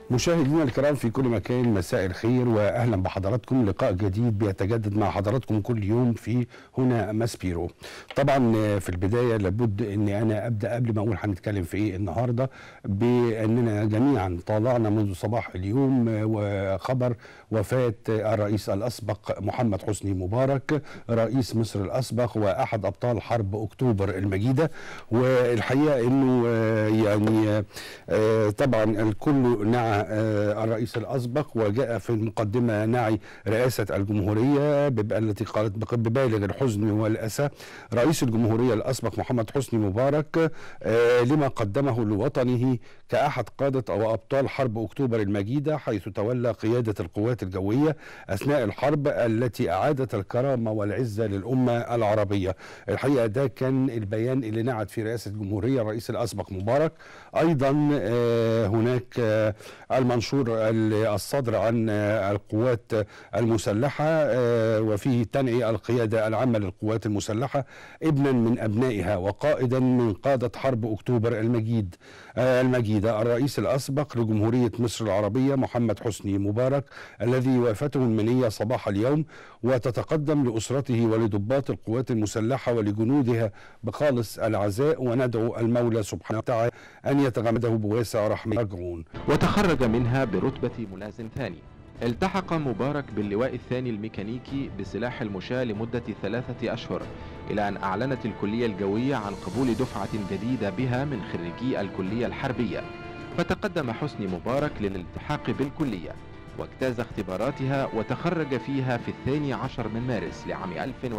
مشاهدينا الكرام في كل مكان، مساء الخير واهلا بحضراتكم. لقاء جديد بيتجدد مع حضراتكم كل يوم في هنا ماسبيرو. طبعا في البدايه لابد اني انا ابدا قبل ما اقول هنتكلم في ايه النهارده، باننا جميعا طالعنا منذ صباح اليوم وخبر وفاه الرئيس الاسبق محمد حسني مبارك، رئيس مصر الاسبق واحد ابطال حرب اكتوبر المجيده. والحقيقه انه يعني طبعا الكل نعى الرئيس الأسبق، وجاء في المقدمة نعي رئاسة الجمهورية التي قالت ببالغ الحزن والأسى رئيس الجمهورية الأسبق محمد حسني مبارك لما قدمه لوطنه كأحد قادة أو أبطال حرب أكتوبر المجيدة، حيث تولى قيادة القوات الجوية أثناء الحرب التي أعادت الكرامة والعزة للأمة العربية. الحقيقة ده كان البيان اللي نعت في رئاسة الجمهورية الرئيس الأسبق مبارك. أيضا هناك المنشور الصادر عن القوات المسلحة، وفيه تنعي القيادة العامة للقوات المسلحة ابنا من أبنائها وقائدا من قادة حرب أكتوبر المجيدة الرئيس الأسبق لجمهورية مصر العربية محمد حسني مبارك، الذي وافته المنية صباح اليوم، وتتقدم لأسرته ولضباط القوات المسلحة ولجنودها بخالص العزاء، وندعو المولى سبحانه وتعالى أن يتغمده بواسع رحمته. يرجعون. وتخرج منها برتبة ملازم ثاني. التحق مبارك باللواء الثاني الميكانيكي بسلاح المشاة لمدة 3 أشهر، إلى أن أعلنت الكلية الجوية عن قبول دفعة جديدة بها من خريجي الكلية الحربية. فتقدم حسني مبارك للالتحاق بالكلية، واجتاز اختباراتها وتخرج فيها في 12 من مارس لعام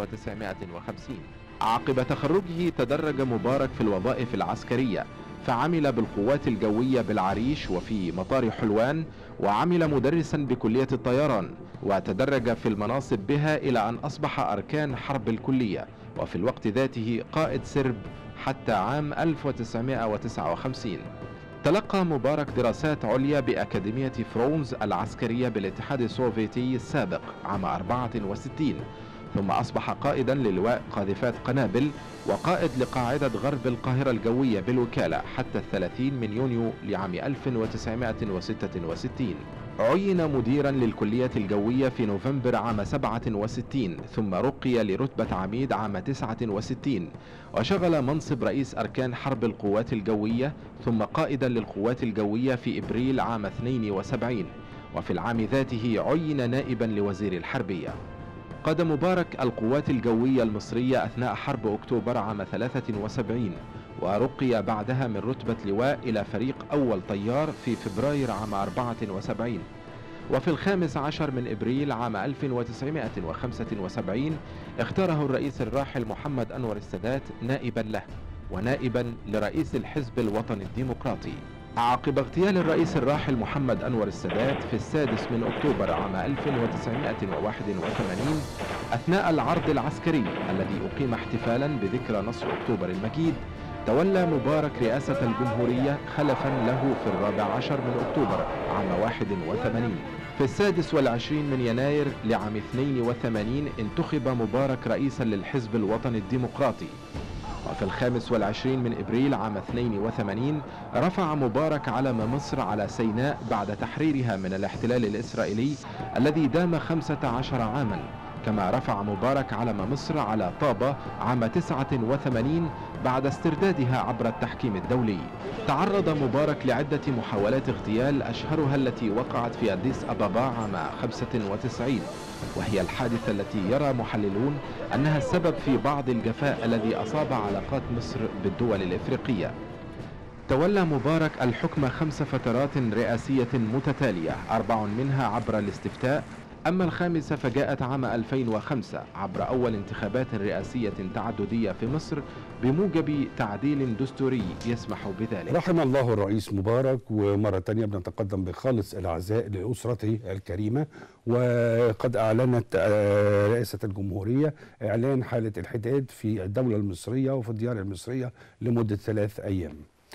1950. عقب تخرجه تدرج مبارك في الوظائف العسكرية، فعمل بالقوات الجوية بالعريش وفي مطار حلوان، وعمل مدرسا بكلية الطيران، وتدرج في المناصب بها إلى أن أصبح أركان حرب الكلية، وفي الوقت ذاته قائد سرب حتى عام 1959. تلقى مبارك دراسات عليا بأكاديمية فرونز العسكرية بالاتحاد السوفيتي السابق عام 64، ثم أصبح قائدا للواء قاذفات قنابل وقائد لقاعدة غرب القاهرة الجوية بالوكالة حتى 30 من يونيو لعام 1966. عين مديرا للكلية الجوية في نوفمبر عام 67، ثم رقي لرتبة عميد عام 69، وشغل منصب رئيس أركان حرب القوات الجوية ثم قائدا للقوات الجوية في إبريل عام 72، وفي العام ذاته عين نائبا لوزير الحربية. قاد مبارك القوات الجوية المصرية أثناء حرب أكتوبر عام 73، ورقي بعدها من رتبة لواء إلى فريق أول طيار في فبراير عام 74. وفي 15 من إبريل عام 1975 اختاره الرئيس الراحل محمد أنور السادات نائبا له ونائبا لرئيس الحزب الوطني الديمقراطي. عقب اغتيال الرئيس الراحل محمد أنور السادات في 6 من أكتوبر عام 1981 أثناء العرض العسكري الذي أقيم احتفالا بذكرى نصر أكتوبر المجيد، تولى مبارك رئاسة الجمهورية خلفا له في 14 من أكتوبر عام 81. في 26 من يناير لعام 82 انتخب مبارك رئيسا للحزب الوطني الديمقراطي. وفي 25 من إبريل عام 82 رفع مبارك علم مصر على سيناء بعد تحريرها من الاحتلال الإسرائيلي الذي دام 15 عاما، كما رفع مبارك علم مصر على طابة عام 89 بعد استردادها عبر التحكيم الدولي. تعرض مبارك لعدة محاولات اغتيال، أشهرها التي وقعت في أديس أبابا عام 95، وهي الحادثة التي يرى محللون أنها السبب في بعض الجفاء الذي أصاب علاقات مصر بالدول الإفريقية. تولى مبارك الحكم 5 فترات رئاسية متتالية، 4 منها عبر الاستفتاء، أما الخامسة فجاءت عام 2005 عبر أول انتخابات رئاسية تعددية في مصر بموجب تعديل دستوري يسمح بذلك. رحم الله الرئيس مبارك، ومرة تانية بنتقدم بخالص العزاء لأسرته الكريمة. وقد أعلنت رئاسة الجمهورية إعلان حالة الحداد في الدولة المصرية وفي الديار المصرية لمدة 3 أيام.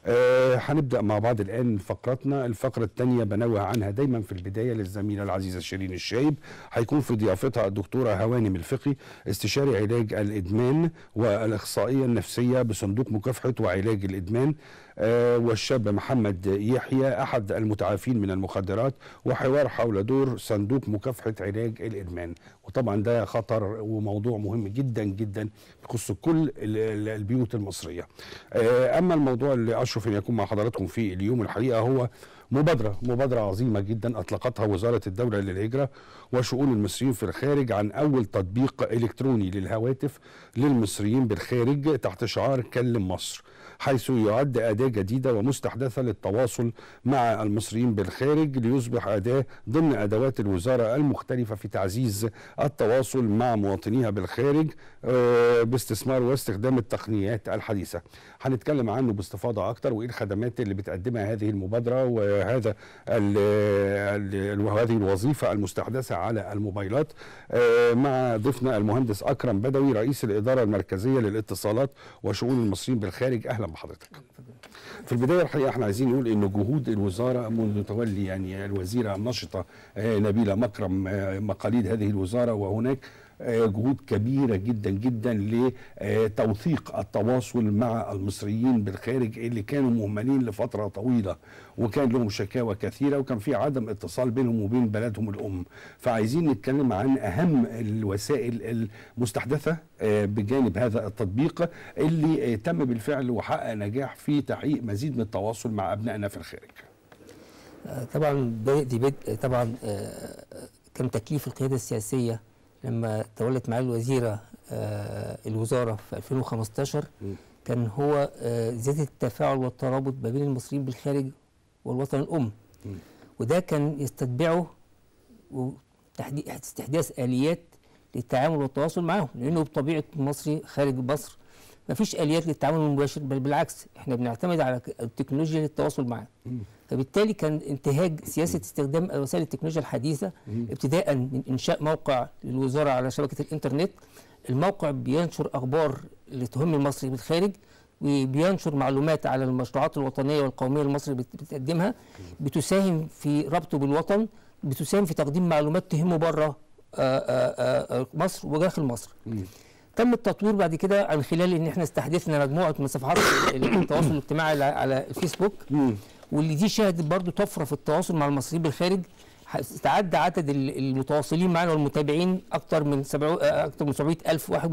هنبدأ مع بعض الآن فقرتنا. الفقرة الثانية بنوه عنها دايما في البداية للزميلة العزيزة شيرين الشايب، هيكون في ضيافتها الدكتورة هوانم الفقي، استشاري علاج الإدمان والإخصائية النفسية بصندوق مكافحة وعلاج الإدمان، والشاب محمد يحيى أحد المتعافين من المخدرات، وحوار حول دور صندوق مكافحة علاج الإدمان. وطبعا ده خطر وموضوع مهم جدا جدا يخص كل البيوت المصرية. أما الموضوع اللي أشرف أن يكون مع حضراتكم فيه اليوم الحقيقة هو مبادرة عظيمة جدا أطلقتها وزارة الدولة للهجرة وشؤون المصريين في الخارج عن أول تطبيق إلكتروني للهواتف للمصريين بالخارج تحت شعار كلم مصر، حيث يعد أداة جديدة ومستحدثة للتواصل مع المصريين بالخارج ليصبح أداة ضمن أدوات الوزارة المختلفة في تعزيز التواصل مع مواطنيها بالخارج باستثمار واستخدام التقنيات الحديثة. هنتكلم عنه باستفاضة أكتر وإيه الخدمات اللي بتقدمها هذه المبادرة وهذه الوظيفة المستحدثة على الموبايلات مع ضيفنا المهندس أكرم بدوي رئيس الإدارة المركزية للاتصالات وشؤون المصريين بالخارج. أهلا بحضرتك. في البداية الحقيقة احنا عايزين نقول إن جهود الوزارة منذ تولي يعني الوزيرة الناشطة نبيلة مكرم مقاليد هذه الوزارة، وهناك جهود كبيرة جدا جدا لتوثيق التواصل مع المصريين بالخارج اللي كانوا مهملين لفترة طويلة وكان لهم شكاوى كثيرة وكان في عدم اتصال بينهم وبين بلدهم الأم. فعايزين نتكلم عن أهم الوسائل المستحدثة بجانب هذا التطبيق اللي تم بالفعل وحقق نجاح في تحقيق مزيد من التواصل مع أبنائنا في الخارج. طبعا دي بدء طبعا كان تكليف القيادة السياسية لما تولت معالي الوزيرة الوزارة في 2015 كان هو زيادة التفاعل والترابط ما بين المصريين بالخارج والوطن الأم، وده كان يستتبعه استحداث آليات للتعامل والتواصل معهم، لأنه بطبيعة المصري خارج مصر ما فيش آليات للتعامل المباشر، بل بالعكس احنا بنعتمد على التكنولوجيا للتواصل معاه. فبالتالي كان انتهاج سياسة استخدام وسائل التكنولوجيا الحديثة ابتداء من إنشاء موقع للوزارة على شبكة الإنترنت. الموقع بينشر أخبار اللي تهم المصري بالخارج وبينشر معلومات على المشروعات الوطنية والقومية المصري بتقدمها، بتساهم في ربطه بالوطن، بتساهم في تقديم معلومات تهمه بره مصر وداخل مصر. تم التطوير بعد كده عن خلال ان احنا استحدثنا مجموعه من صفحات التواصل الاجتماعي على الفيسبوك، واللي دي شهدت برضو طفره في التواصل مع المصريين بالخارج. تعدى عدد المتواصلين معنا والمتابعين اكثر من 700,000 واحد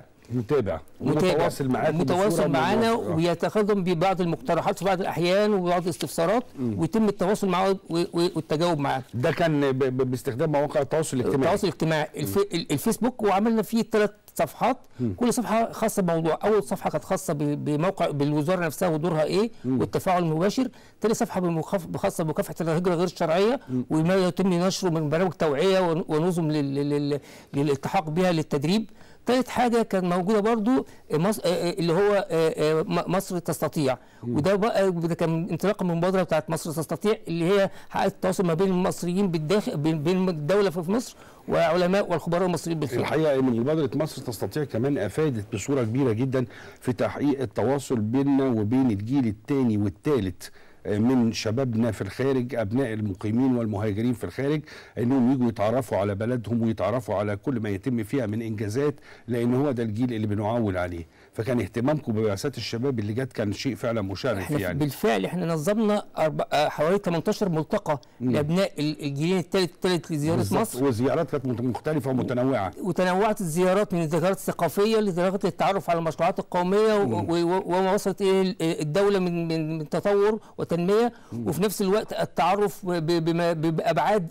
متواصل معانا ويتقدم ببعض المقترحات في بعض الاحيان وبعض الاستفسارات ويتم التواصل معه والتجاوب معاه. ده كان باستخدام مواقع التواصل الاجتماعي. الفيسبوك، وعملنا فيه 3 صفحات، كل صفحه خاصه بموضوع. اول صفحه كانت خاصه بموقع بالوزاره نفسها ودورها ايه والتفاعل المباشر. ثاني صفحه خاصه بمكافحه الهجره غير الشرعيه وما يتم نشره من برامج توعيه ونظم للالتحاق بها للتدريب. ثالث حاجه كانت موجوده برضو اللي هو مصر تستطيع، وده بقى كان انطلاقا من المبادره بتاعت مصر تستطيع اللي هي حققت التواصل ما بين المصريين بالداخل بين الدوله في مصر وعلماء والخبراء المصريين بالخارج. الحقيقه ان مبادره مصر تستطيع كمان افادت بصوره كبيره جدا في تحقيق التواصل بيننا وبين الجيل الثاني والثالث من شبابنا في الخارج، أبناء المقيمين والمهاجرين في الخارج، أنهم يجوا يتعرفوا على بلدهم ويتعرفوا على كل ما يتم فيها من إنجازات، لأن هو ده الجيل اللي بنعول عليه. فكان اهتمامكم ببعثات الشباب اللي جت كان شيء فعلا مشرف. يعني بالفعل احنا نظمنا حوالي 18 ملتقى لأبناء الجيلين الثالث لزيارة مصر، وزيارات كانت مختلفة ومتنوعة. وتنوعت الزيارات من الزيارات الثقافية لزيارات التعرف على المشروعات القومية وما وصلت إليه الدولة من تطور وتنمية، وفي نفس الوقت التعرف بأبعاد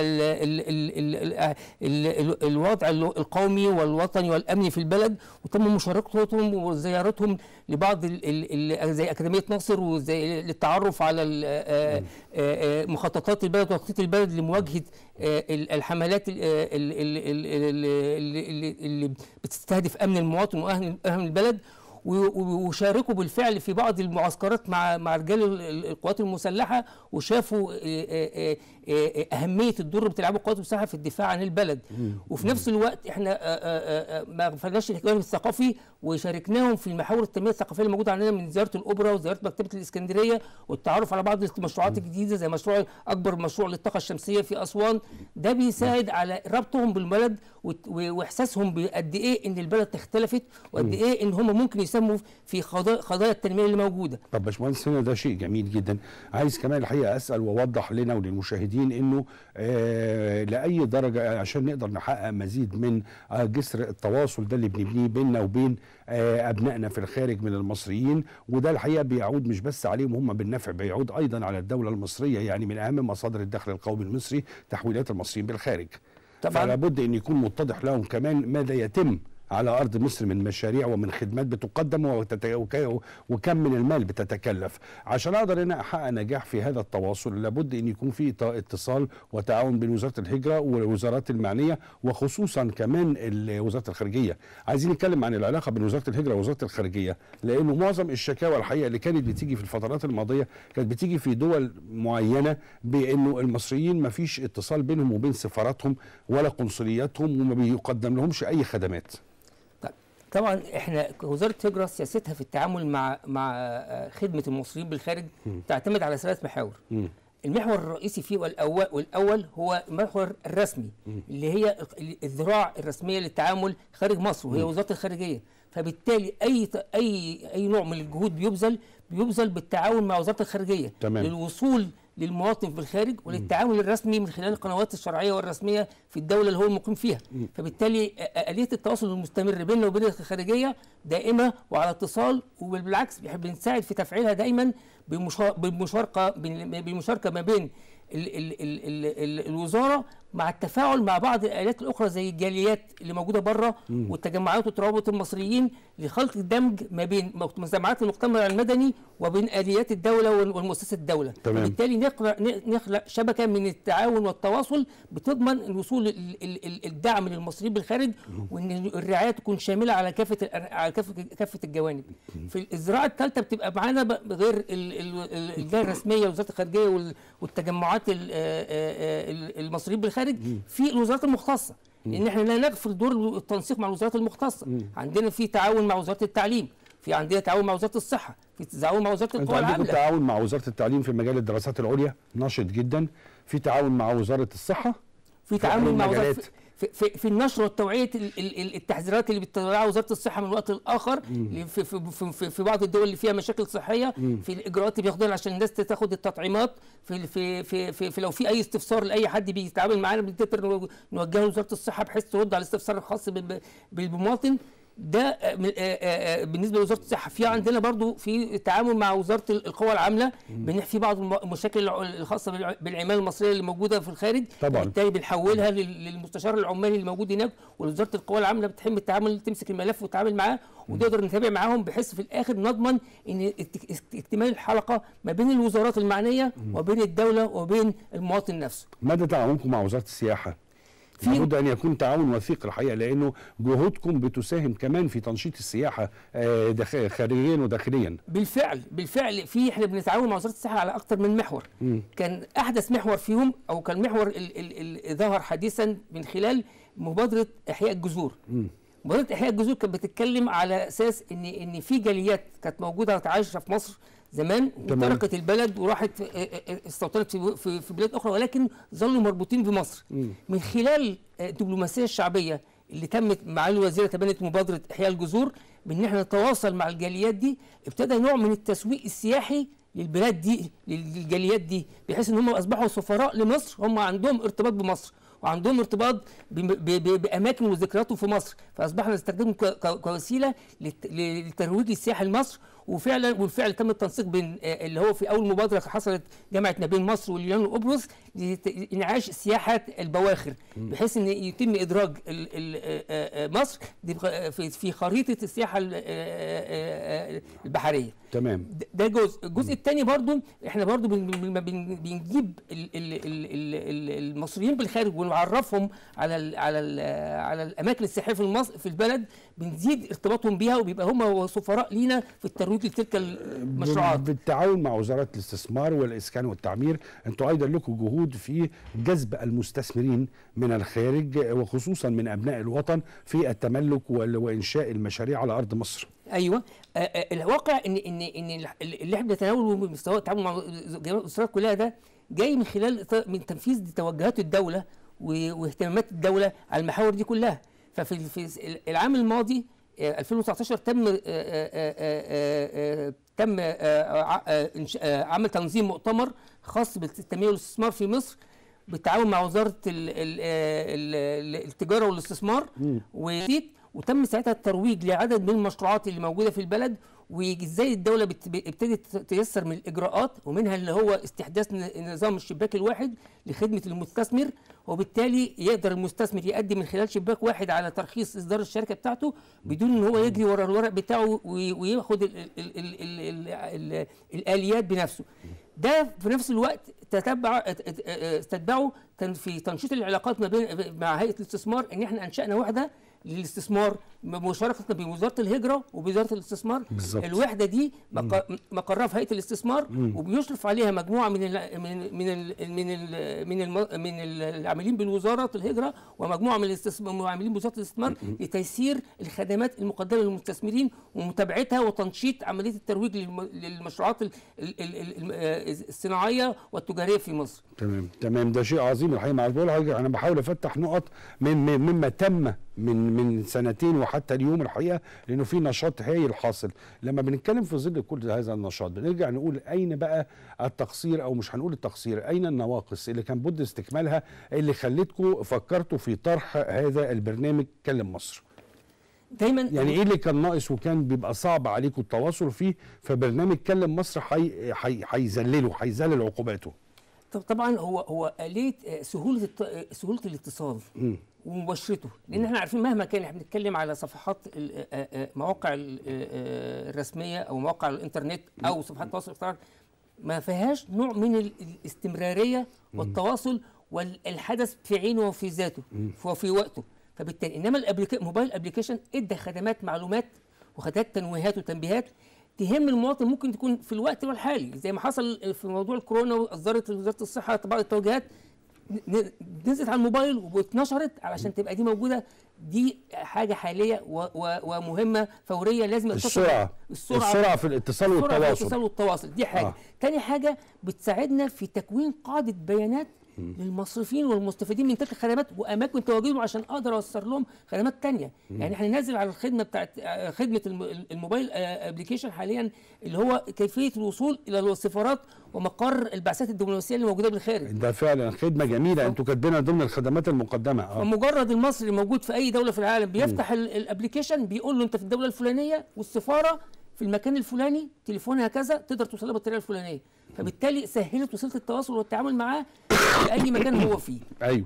الوضع القومي والوطني والأمني في البلد، وتم مشاركتهم وزيارتهم لبعض زي أكاديمية ناصر وزي للتعرف على مخططات البلد وتخطيط البلد لمواجهة الحملات اللي بتستهدف أمن المواطن وأمن البلد. وشاركوا بالفعل في بعض المعسكرات مع رجال القوات المسلحه، وشافوا اهميه الدور اللي بتلعبه القوات المسلحه في الدفاع عن البلد. وفي نفس الوقت احنا ما غفلناش الجانب الثقافي، وشاركناهم في المحاور التنميه الثقافيه الموجوده عندنا، من زياره الاوبرا وزياره مكتبه الاسكندريه والتعرف على بعض المشروعات الجديده زي مشروع اكبر مشروع للطاقه الشمسيه في اسوان. ده بيساعد على ربطهم بالبلد واحساسهم بقد ايه ان البلد اختلفت، وقد ايه ان هم ممكن يسموا في قضايا التنميه اللي موجوده. طب باشمهندس هنا ده شيء جميل جدا. عايز كمان الحقيقه اسال واوضح لنا وللمشاهدين انه لاي درجه عشان نقدر نحقق مزيد من جسر التواصل ده اللي بنبنيه بيننا وبين ابنائنا في الخارج من المصريين، وده الحقيقه بيعود مش بس عليهم هم بالنفع، بيعود ايضا على الدوله المصريه. يعني من اهم مصادر الدخل القومي المصري تحويلات المصريين بالخارج. طبعا فلا بد ان يكون متضح لهم كمان ماذا يتم على أرض مصر من مشاريع ومن خدمات بتقدم وكم من المال بتتكلف. عشان أقدر أنا أحقق نجاح في هذا التواصل لابد أن يكون في اتصال وتعاون بين وزارة الهجرة والوزارات المعنية، وخصوصا كمان وزارة الخارجية. عايزين نتكلم عن العلاقة بين وزارة الهجرة ووزارة الخارجية، لأنه معظم الشكاوى الحقيقة اللي كانت بتيجي في الفترات الماضية كانت بتيجي في دول معينة بأنه المصريين ما فيش اتصال بينهم وبين سفاراتهم ولا قنصلياتهم، وما بيقدم لهمش أي خدمات. طبعا احنا وزاره الهجره سياستها في التعامل مع خدمه المصريين بالخارج تعتمد على 3 محاور. المحور الرئيسي فيه والاول هو المحور الرسمي، اللي هي الذراع الرسميه للتعامل خارج مصر، وهي وزاره الخارجيه. فبالتالي اي نوع من الجهود بيبذل بالتعاون مع وزاره الخارجيه. تمام. للوصول للمواطن في الخارج وللتعامل الرسمي من خلال القنوات الشرعيه والرسميه في الدوله اللي هو المقيم فيها. فبالتالي آلية التواصل المستمر بيننا وبين الخارجيه دائمه وعلى اتصال، وبالعكس بنساعد في تفعيلها دايما بالمشاركه ما بين الوزاره مع التفاعل مع بعض الآليات الأخرى زي الجاليات اللي موجودة بره والتجمعات وترابط المصريين لخلق الدمج ما بين مجتمعات المجتمع المدني وبين آليات الدولة والمؤسسات الدولة. وبالتالي نخلق شبكة من التعاون والتواصل بتضمن الوصول الدعم للمصريين بالخارج، وإن الرعاية تكون شاملة على كافة الجوانب. في الزراعة الثالثة بتبقى معانا غير الجهة الرسمية وزارة الخارجية والتجمعات المصريين بالخارج في الوزارات المختصه، لان احنا لا نغفل دور التنسيق مع الوزارات المختصه. عندنا في تعاون مع وزاره التعليم، في عندنا تعاون مع وزاره الصحه، في تعاون مع وزاره القوى العامله. عندكم تعاون مع وزاره التعليم في مجال الدراسات العليا نشط جدا، في تعاون مع وزاره الصحه، في تعاون مع وزاره في النشر والتوعيه التحذيرات اللي بتطلعها وزاره الصحه من وقت لاخر في بعض الدول اللي فيها مشاكل صحيه، في الاجراءات اللي بياخدوها عشان الناس تاخد التطعيمات، في لو في اي استفسار لاي حد بيتعامل معانا بنقدر نوجهه لوزاره الصحه بحيث ترد على الاستفسار الخاص بالمواطن. ده بالنسبه لوزاره الصحه. في عندنا برضو في تعامل مع وزاره القوى العامله، بنحكي بعض المشاكل الخاصه بالعماله المصريه اللي موجوده في الخارج، بالتالي بنحولها للمستشار العمالي اللي موجود هناك، ووزاره القوى العامله بتحب التعامل، تمسك الملف وتتعامل معاه، ونقدر نتابع معاهم بحيث في الاخر نضمن ان اكتمال الحلقه ما بين الوزارات المعنيه وبين الدوله وبين المواطن نفسه. ماذا تعاونكم مع وزاره السياحه؟ لابد ان يكون تعاون وثيق الحقيقه، لانه جهودكم بتساهم كمان في تنشيط السياحه خارجيا وداخليا. بالفعل احنا بنتعاون مع وزاره السياحه على اكثر من محور. كان احدث محور فيهم او كان محور اللي ظهر حديثا من خلال مبادره احياء الجذور. مبادره احياء الجذور كانت بتتكلم على اساس ان في جاليات كانت موجوده عايشه في مصر زمان وتركت البلد وراحت استوطنت في بلاد اخرى، ولكن ظلوا مربوطين بمصر. من خلال الدبلوماسيه الشعبيه اللي تمت معالي الوزيره تبنت مبادره احياء الجذور، بان احنا نتواصل مع الجاليات دي، ابتدى نوع من التسويق السياحي للبلاد دي، للجاليات دي، بحيث ان هم اصبحوا سفراء لمصر، هم عندهم ارتباط بمصر وعندهم ارتباط باماكن وذكرياتهم في مصر، فاصبحنا نستخدمهم كوسيله لترويج السياحه لمصر. وبالفعل تم التنسيق بين اللي هو في اول مبادره حصلت جامعه ما بين مصر واليونان وقبرص لانعاش سياحه البواخر، بحيث ان يتم ادراج مصر في خريطه السياحه البحريه. تمام. ده الجزء الثاني برضو احنا برضو بنجيب المصريين بالخارج بنعرفهم على الاماكن السياحيه في البلد، بنزيد ارتباطهم بيها، وبيبقى هم سفراء لينا في الترويج لتلك المشروعات. بالتعاون مع وزاره الاستثمار والاسكان والتعمير، انتوا ايضا لكم جهود في جذب المستثمرين من الخارج وخصوصا من ابناء الوطن في التملك وانشاء المشاريع على ارض مصر. ايوه، الواقع ان اللي احنا بنتناوله مستوى التعامل مع جميع الاسرات كلها ده جاي من خلال من تنفيذ توجهات الدوله واهتمامات الدوله على المحاور دي كلها. ففي العام الماضي 2019 تم عمل تنظيم مؤتمر خاص بالتنميه والاستثمار في مصر بالتعاون مع وزاره التجاره والاستثمار وتم ساعتها الترويج لعدد من المشروعات اللي موجوده في البلد، وازاي الدوله ابتدت تيسر من الاجراءات، ومنها اللي هو استحداث نظام الشباك الواحد لخدمه المستثمر، وبالتالي يقدر المستثمر يقدم من خلال شباك واحد على ترخيص اصدار الشركه بتاعته بدون ان هو يجري ورا الورق بتاعه وياخد الاليات بنفسه. ده في نفس الوقت استتبعه في تنشيط العلاقات مع هيئه الاستثمار، ان احنا انشانا وحده للاستثمار مشاركه بوزاره الهجره وبوزاره الاستثمار. بالزبط. الوحده دي مقرها في هيئه الاستثمار، وبيشرف عليها مجموعه من العاملين بالوزاره الهجره، ومجموعه من العاملين بوزاره الاستثمار لتيسير الخدمات المقدمه للمستثمرين ومتابعتها وتنشيط عمليه الترويج للمشروعات الصناعيه والتجاريه في مصر. تمام، ده شيء عظيم الحقيقه. مع انا بحاول افتح نقط مما تم من سنتين وحتى اليوم الحقيقه، لانه في نشاط هايل حاصل. لما بنتكلم في ظل كل هذا النشاط بنرجع نقول اين بقى التقصير، او مش هنقول التقصير، اين النواقص اللي كان بد استكمالها اللي خلتكم فكرتوا في طرح هذا البرنامج كلم مصر؟ دايما يعني ايه اللي كان ناقص وكان بيبقى صعب عليكم التواصل فيه، فبرنامج كلم مصر هيذلل عقوباته؟ طبعا هو آلية سهولة الاتصال ومباشرته، لان احنا عارفين مهما كان احنا بنتكلم على صفحات مواقع الرسميه او مواقع الانترنت او صفحات التواصل الاجتماعي ما فيهاش نوع من الاستمراريه والتواصل والحدث في عينه وفي ذاته وفي وقته. فبالتالي انما موبايل ابلكيشن ادى خدمات معلومات وخدمات تنويهات وتنبيهات تهم المواطن، ممكن تكون في الوقت الحالي زي ما حصل في موضوع الكورونا، واصدرت وزاره الصحه بعض التوجيهات نزلت على الموبايل واتنشرت علشان تبقى دي موجوده. دي حاجه حاليه ومهمه فوريه، لازم السرعه في الاتصال والتواصل. دي حاجه. تاني حاجه بتساعدنا في تكوين قاعده بيانات للمصرفين والمستفيدين من تلك الخدمات واماكن تواجدهم عشان اقدر اوصل لهم خدمات تانية. يعني احنا نازل على الخدمه بتاعت خدمه الموبايل ابلكيشن حاليا، اللي هو كيفيه الوصول الى السفارات ومقر البعثات الدبلوماسيه اللي موجوده بالخارج. ده فعلا خدمه جميله انتوا كاتبينها ضمن الخدمات المقدمه. ومجرد المصري موجود في اي دوله في العالم بيفتح الابلكيشن بيقول له انت في الدوله الفلانيه والسفاره في المكان الفلاني، تليفونها كذا، تقدر توصلها بالطريقه الفلانيه. فبالتالي سهلت وسيله التواصل والتعامل معاه في اي مكان هو فيه. ايوه.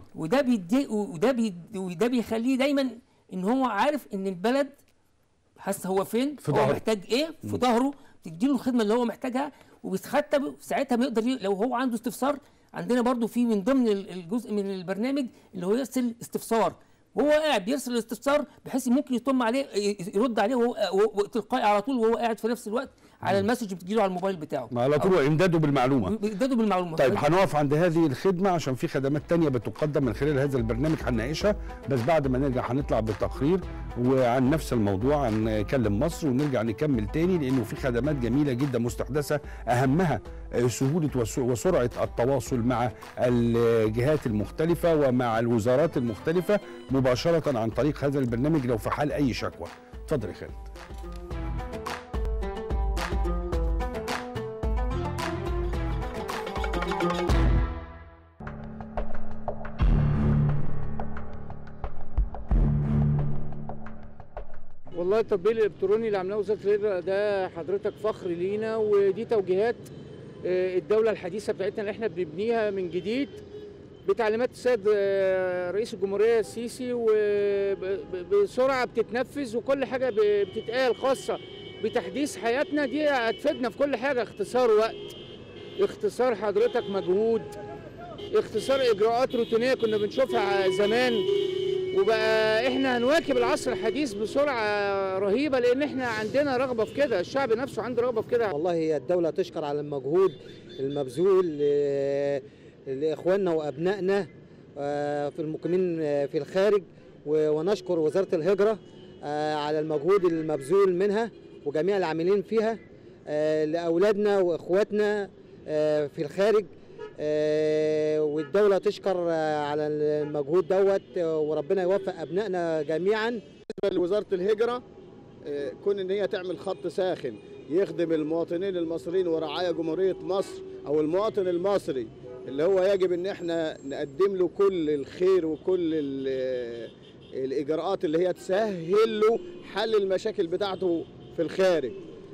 وده بيخليه دايما ان هو عارف ان البلد حاسس هو فين، هو محتاج ايه في ظهره، تديله الخدمه اللي هو محتاجها، وبيتختم ساعتها بيقدر لو هو عنده استفسار. عندنا برضو في من ضمن الجزء من البرنامج اللي هو يرسل استفسار، وهو قاعد بيرسل الاستفسار بحيث ممكن يطم عليه يرد عليه وهو تلقائي على طول، وهو قاعد في نفس الوقت على المسج بتجيله على الموبايل بتاعه على طول، امداده بالمعلومه. طيب هنقف عند هذه الخدمه عشان في خدمات تانية بتقدم من خلال هذا البرنامج هنناقشها، بس بعد ما نرجع هنطلع بتقرير وعن نفس الموضوع عن كلم مصر، ونرجع نكمل تاني لانه في خدمات جميله جدا مستحدثه اهمها سهوله وسرعه التواصل مع الجهات المختلفه ومع الوزارات المختلفه مباشره عن طريق هذا البرنامج لو في حال اي شكوى. اتفضل يا خالد. والله التطبيق الالكتروني اللي عملناه وزاره الهجره ده حضرتك فخر لينا، ودي توجيهات الدوله الحديثه بتاعتنا اللي احنا بنبنيها من جديد بتعليمات السيد رئيس الجمهوريه السيسي، وبسرعه بتتنفذ وكل حاجه بتتقال خاصه بتحديث حياتنا. دي هتفيدنا في كل حاجه، اختصار وقت، اختصار حضرتك مجهود، اختصار اجراءات روتينيه كنا بنشوفها زمان، وبقى احنا هنواكب العصر الحديث بسرعه رهيبه، لان احنا عندنا رغبه في كده، الشعب نفسه عنده رغبه في كده. والله هي الدوله تشكر على المجهود المبذول لاخواننا وابنائنا في المقيمين في الخارج، ونشكر وزاره الهجره على المجهود المبذول منها وجميع العاملين فيها لاولادنا واخواتنا في الخارج، والدولة تشكر على المجهود دوت، وربنا يوفق أبنائنا جميعا. بالنسبة لوزارة الهجرة، كون إن هي تعمل خط ساخن يخدم المواطنين المصريين ورعايا جمهورية مصر، أو المواطن المصري اللي هو يجب إن احنا نقدم له كل الخير وكل الإجراءات اللي هي تسهل له حل المشاكل بتاعته في الخارج.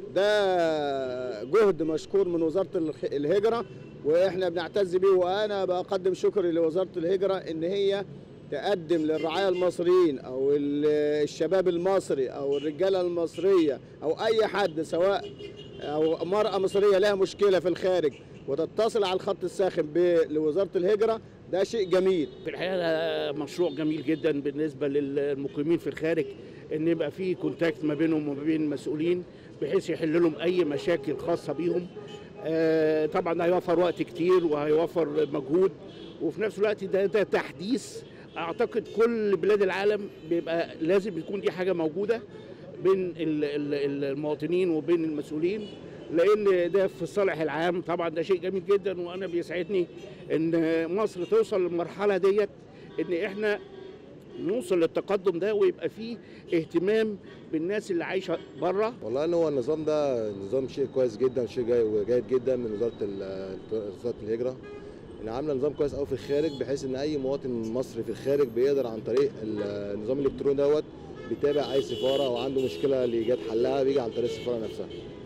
ده جهد مشكور من وزارة الهجرة، واحنا بنعتز بيه، وانا بقدم شكري لوزاره الهجره ان هي تقدم للرعايا المصريين او الشباب المصري او الرجاله المصريه او اي حد، سواء او مراه مصريه لها مشكله في الخارج وتتصل على الخط الساخن لوزاره الهجره. ده شيء جميل. في الحقيقه ده مشروع جميل جدا بالنسبه للمقيمين في الخارج، ان يبقى في كونتاكت ما بينهم وما بين المسؤولين بحيث يحل لهم اي مشاكل خاصه بيهم. طبعا ده هيوفر وقت كتير وهيوفر مجهود، وفي نفس الوقت ده تحديث. اعتقد كل بلاد العالم بيبقى لازم يكون دي حاجه موجوده بين المواطنين وبين المسؤولين، لان ده في الصالح العام. طبعا ده شيء جميل جدا، وانا بيسعدني ان مصر توصل للمرحله ديت، ان احنا نوصل للتقدم ده ويبقى فيه اهتمام بالناس اللي عايشه بره. والله ان هو النظام ده نظام شيء كويس جدا، شيء جيد جدا من وزاره الهجره، ان عامله نظام كويس قوي في الخارج، بحيث ان اي مواطن مصري في الخارج بيقدر عن طريق النظام الالكتروني دوت بيتابع اي سفاره او عنده مشكله لايجاد حلها، بيجي عن طريق السفاره نفسها.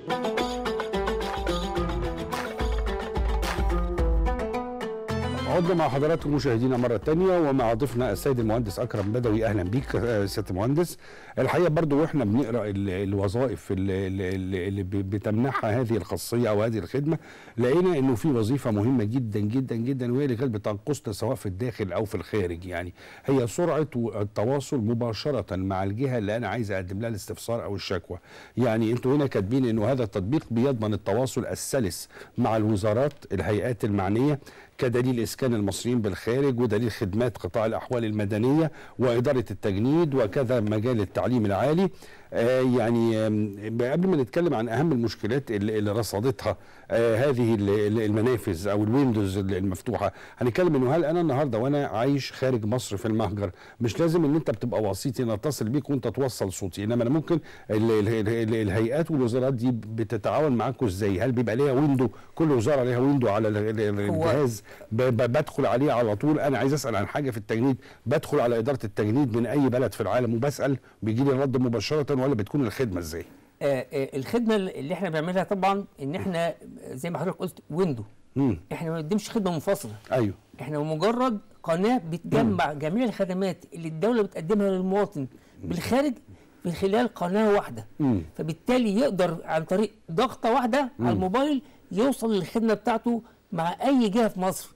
عدنا مع حضراتكم مشاهدينا مرة تانية ومع ضيفنا السيد المهندس أكرم بدوي. أهلا بيك سيادة المهندس. الحقيقة برضو وإحنا بنقرأ الوظائف اللي بتمنحها هذه الخاصية أو هذه الخدمة، لقينا إنه في وظيفة مهمة جدا جدا جدا، وهي اللي كانت بتنقصنا سواء في الداخل أو في الخارج. يعني هي سرعة التواصل مباشرة مع الجهة اللي أنا عايز أقدم لها الاستفسار أو الشكوى. يعني أنتوا هنا كاتبين إنه هذا التطبيق بيضمن التواصل السلس مع الوزارات الهيئات المعنية، كدليل إسكان المصريين بالخارج، ودليل خدمات قطاع الأحوال المدنية وإدارة التجنيد، وكذا مجال التعليم العالي. يعني قبل ما نتكلم عن أهم المشكلات اللي رصدتها هذه المنافذ أو الويندوز المفتوحة، هنتكلم إنه هل أنا النهاردة وأنا عايش خارج مصر في المهجر مش لازم إن أنت بتبقى وسيطي نتصل بيك وأنت توصل صوتي، إنما أنا ممكن الهيئات والوزارات دي بتتعاون معاكم إزاي؟ هل بيبقى ليها ويندو، كل وزارة ليها ويندو على الجهاز بدخل عليه على طول؟ أنا عايز أسأل عن حاجة في التجنيد، بدخل على إدارة التجنيد من أي بلد في العالم وبسأل بيجي لي الرد مباشرة، ولا بتكون الخدمة ازاي؟ الخدمه اللي احنا بنعملها طبعا ان احنا زي ما حضرتك قلت ويندو. احنا ما بنقدمش خدمه منفصله. ايوه، احنا مجرد قناه بتجمع جميع الخدمات اللي الدوله بتقدمها للمواطن بالخارج من خلال قناه واحده. فبالتالي يقدر عن طريق ضغطه واحده على الموبايل يوصل للخدمه بتاعته مع اي جهه في مصر.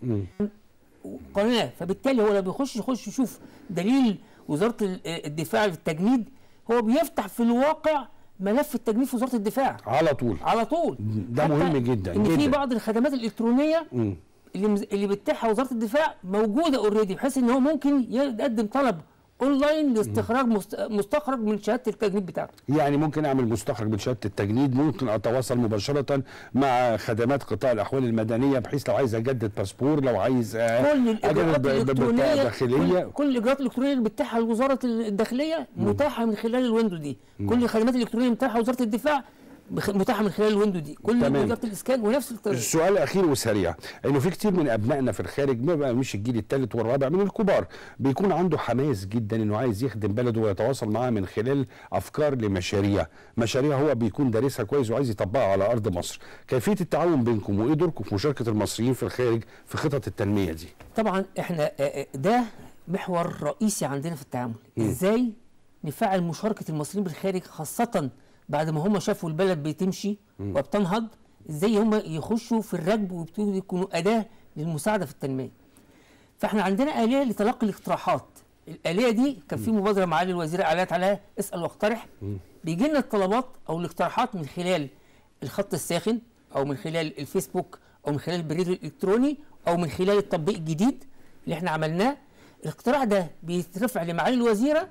قناه، فبالتالي هو لما بيخش يشوف دليل وزاره الدفاع للتجنيد، هو بيفتح في الواقع ملف التجنيد في وزاره الدفاع على طول. ده مهم جدا ان في بعض الخدمات الالكترونيه اللي بتتيحها وزاره الدفاع موجوده اوريدي، بحيث ان هو ممكن يقدم طلب اونلاين لاستخراج مستخرج من شهاده التجنيد بتاعته. يعني ممكن اعمل مستخرج من شهاده التجنيد، ممكن اتواصل مباشره مع خدمات قطاع الاحوال المدنيه، بحيث لو عايز اجدد باسبور، لو عايز كل الاجراءات الالكترونيه داخليه، كل الاجراءات الالكترونيه اللي بتتيحها لوزاره الداخليه متاحه من خلال الويندو دي. كل الخدمات الالكترونيه متاحه لوزاره الدفاع متاحه من خلال الويندو دي، كل وزاره الاسكان ونفس الطريقه. السؤال الاخير وسريع، انه في كتير من ابنائنا في الخارج، ما بقى مش الجيل الثالث والرابع من الكبار، بيكون عنده حماس جدا انه عايز يخدم بلده ويتواصل معاه من خلال افكار لمشاريع هو بيكون دارسها كويس وعايز يطبقها على ارض مصر. كيفيه التعاون بينكم وايه دوركم في مشاركه المصريين في الخارج في خطط التنميه دي؟ طبعا احنا ده محور رئيسي عندنا في التعامل. ازاي نفعل مشاركه المصريين بالخارج، خاصه بعد ما هم شافوا البلد بتمشي وبتنهض، ازاي هم يخشوا في الركب ويبتدوا يكونوا اداه للمساعده في التنميه. فاحنا عندنا آلية لتلقي الاقتراحات. الآلية دي كان في مبادرة معالي الوزير اعلنت عليها اسأل واقترح. بيجي لنا الطلبات او الاقتراحات من خلال الخط الساخن او من خلال الفيسبوك او من خلال البريد الالكتروني او من خلال التطبيق الجديد اللي احنا عملناه. الاقتراح ده بيترفع لمعالي الوزيره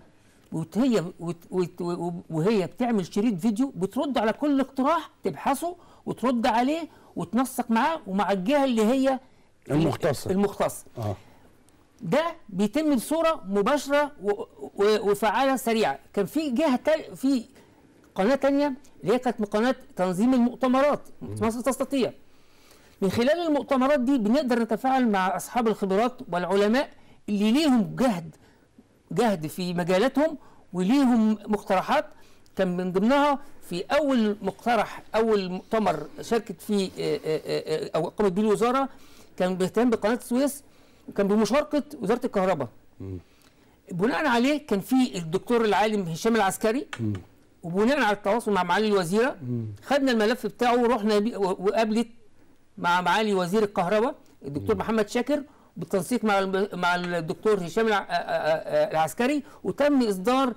وهي بتعمل شريط فيديو بترد على كل اقتراح، تبحثه وترد عليه وتنسق معاه ومع الجهه اللي هي المختصه. ده بيتم بصوره مباشره وفعاله سريعه. كان في جهه في قناه ثانيه اللي هي كانت قناه تنظيم المؤتمرات، مصر تستطيع. من خلال المؤتمرات دي بنقدر نتفاعل مع اصحاب الخبرات والعلماء اللي ليهم جهد في مجالاتهم وليهم مقترحات. كان من ضمنها في اول مقترح، اول مؤتمر شاركت فيه او قامت به الوزاره، كان بيهتم بقناه السويس وكان بمشاركه وزاره الكهرباء. بناء عليه كان في الدكتور العالم هشام العسكري، وبناء على التواصل مع معالي الوزيره خدنا الملف بتاعه ورحنا وقابلت مع معالي وزير الكهرباء الدكتور محمد شاكر بالتنسيق مع الدكتور هشام العسكري، وتم اصدار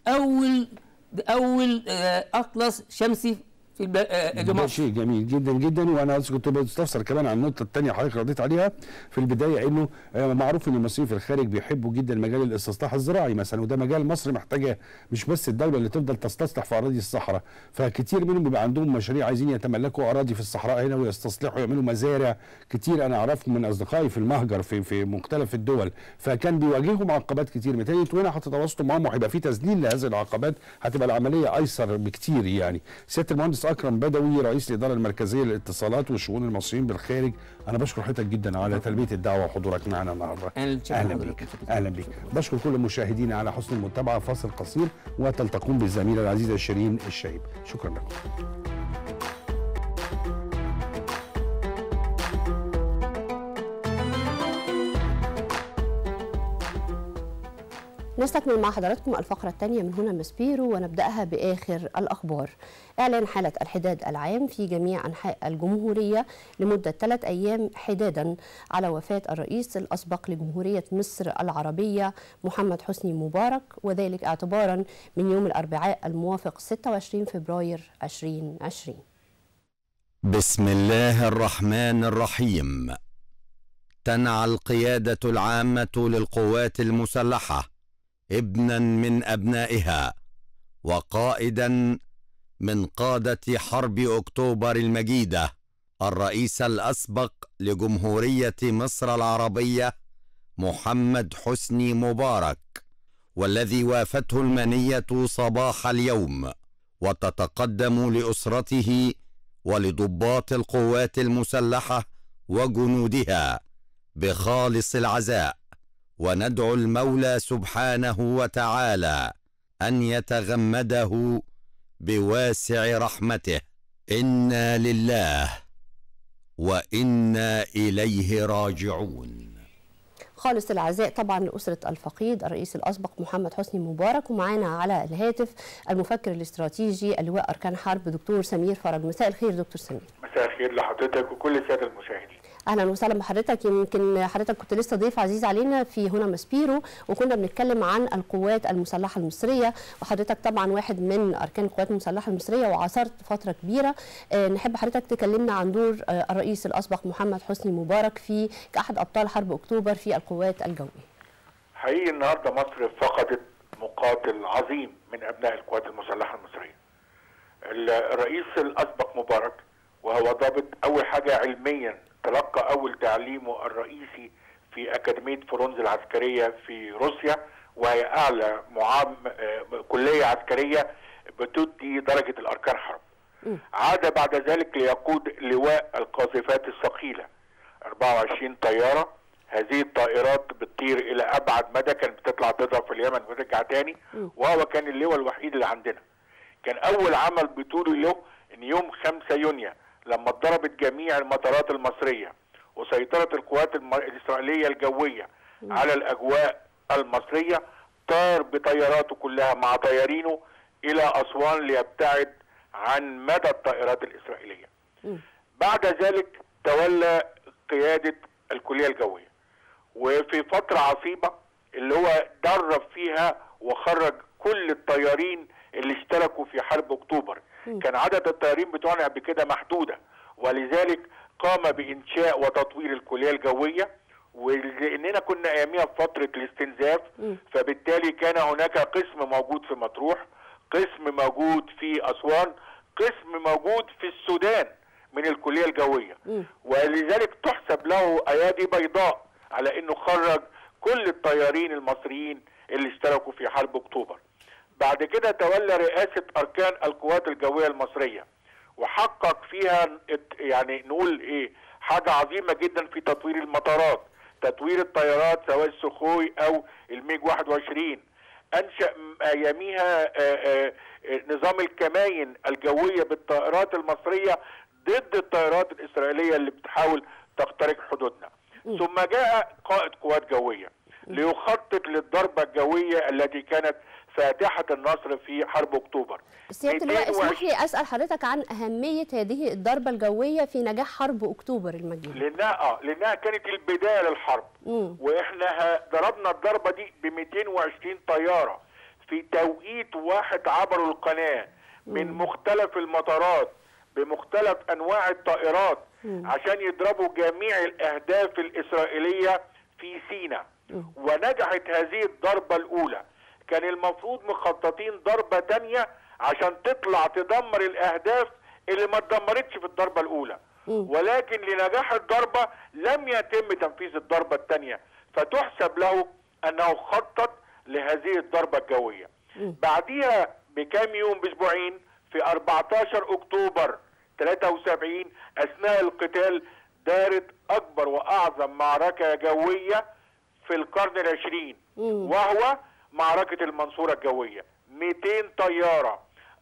اول اطلس شمسي في ده شيء جميل جدا جدا. وانا كنت بستفسر كمان عن النقطه الثانيه حضرتك رديت عليها في البدايه، انه معروف ان المصريين في الخارج بيحبوا جدا مجال الاستصلاح الزراعي مثلا، وده مجال مصر محتاجاه، مش بس الدوله اللي تفضل تستصلح في اراضي الصحراء، فكتير منهم بيبقى عندهم مشاريع عايزين يتملكوا اراضي في الصحراء هنا ويستصلحوا يعملوا مزارع كتير. انا اعرفهم من اصدقائي في المهجر في مختلف الدول، فكان بيواجههم عقبات كتير. متهيألي انتوا هنا هتتواصلوا معاهم وهيبقى في تذليل لهذه العقبات، هتبقى العمليه ايسر بكتير يعني. سياده المهندس اكرم بدوي رئيس الاداره المركزيه للاتصالات وشؤون المصريين بالخارج، انا بشكر حضرتك جدا على تلبيه الدعوه وحضورك معنا النهارده. اهلا بيك. اهلا بيك. بشكر كل مشاهدينا على حسن المتابعه. فاصل قصير وتلتقون بالزميله العزيزه شيرين الشايب. شكرا لكم. نستكمل مع حضراتكم الفقرة الثانية من هنا ماسبيرو، ونبدأها بآخر الأخبار. إعلان حالة الحداد العام في جميع أنحاء الجمهورية لمدة 3 أيام حدادا على وفاة الرئيس الأسبق لجمهورية مصر العربية محمد حسني مبارك، وذلك اعتبارا من يوم الأربعاء الموافق 26 فبراير 2020. بسم الله الرحمن الرحيم. تنعى القيادة العامة للقوات المسلحة ابنا من أبنائها وقائدا من قادة حرب أكتوبر المجيدة الرئيس الأسبق لجمهورية مصر العربية محمد حسني مبارك، والذي وافته المنية صباح اليوم، وتتقدم لأسرته ولضباط القوات المسلحة وجنودها بخالص العزاء، وندعو المولى سبحانه وتعالى أن يتغمده بواسع رحمته. إنا لله وإنا إليه راجعون. خالص العزاء طبعا لأسرة الفقيد الرئيس الأسبق محمد حسني مبارك. ومعانا على الهاتف المفكر الاستراتيجي اللواء أركان حرب دكتور سمير فرج. مساء الخير دكتور سمير. مساء الخير لحضرتك وكل السادة المشاهدين. اهلا وسهلا بحضرتك. يمكن حضرتك كنت لسه ضيف عزيز علينا في هنا ماسبيرو، وكنا بنتكلم عن القوات المسلحه المصريه، وحضرتك طبعا واحد من اركان القوات المسلحه المصريه وعاصرت فتره كبيره. نحب حضرتك تكلمنا عن دور الرئيس الاسبق محمد حسني مبارك في كاحد ابطال حرب اكتوبر في القوات الجويه. حقيقي النهارده مصر فقدت مقاتل عظيم من ابناء القوات المسلحه المصريه. الرئيس الاسبق مبارك وهو ضابط اول حاجه علميا تلقى أول تعليمه الرئيسي في أكاديمية فرونز العسكرية في روسيا، وهي أعلى كلية عسكرية بتدي درجة الأركان حرب. عاد بعد ذلك ليقود لواء القاذفات الثقيلة 24 طيارة. هذه الطائرات بتطير إلى أبعد مدى، كانت بتطلع تضرب في اليمن وترجع تاني، وهو كان اللواء الوحيد اللي عندنا. كان أول عمل بطولي له إن يوم 5 يونيو لما اتضربت جميع المطارات المصرية وسيطرت القوات الإسرائيلية الجوية على الأجواء المصرية، طار بطياراته كلها مع طيارينه إلى أسوان ليبتعد عن مدى الطائرات الإسرائيلية. بعد ذلك تولى قيادة الكلية الجوية، وفي فتره عصيبه اللي هو درب فيها وخرج كل الطيارين اللي اشتركوا في حرب اكتوبر. كان عدد الطيارين بتوعنا قبل كده محدوده، ولذلك قام بانشاء وتطوير الكليه الجويه، ولاننا كنا اياميها في فتره الاستنزاف فبالتالي كان هناك قسم موجود في مطروح، قسم موجود في اسوان، قسم موجود في السودان من الكليه الجويه، ولذلك تحسب له ايادي بيضاء على انه خرج كل الطيارين المصريين اللي اشتركوا في حرب اكتوبر. بعد كده تولى رئاسه اركان القوات الجويه المصريه، وحقق فيها يعني نقول ايه حاجه عظيمه جدا في تطوير المطارات، تطوير الطيارات سواء السخوي او الميج 21. انشا اياميها نظام الكماين الجويه بالطائرات المصريه ضد الطائرات الاسرائيليه اللي بتحاول تخترق حدودنا. ثم جاء قائد قوات جويه ليخطط للضربه الجويه التي كانت فاتحه النصر في حرب اكتوبر. سيادة اللواء اسمح لي اسال حضرتك عن اهميه هذه الضربه الجويه في نجاح حرب اكتوبر المجيد. لانها كانت البدايه للحرب. واحنا ضربنا الضربه دي ب 220 طياره في توقيت واحد عبروا القناه من مختلف المطارات بمختلف انواع الطائرات عشان يضربوا جميع الاهداف الاسرائيليه في سيناء. ونجحت هذه الضربه الاولى. كان المفروض مخططين ضربه ثانيه عشان تطلع تدمر الاهداف اللي ما اتدمرتش في الضربه الاولى، ولكن لنجاح الضربه لم يتم تنفيذ الضربه الثانيه، فتحسب له انه خطط لهذه الضربه الجويه. بعديها بكام يوم باسبوعين في 14 اكتوبر 73 اثناء القتال دارت اكبر واعظم معركه جويه في القرن العشرين، وهو معركه المنصوره الجويه. 200 طياره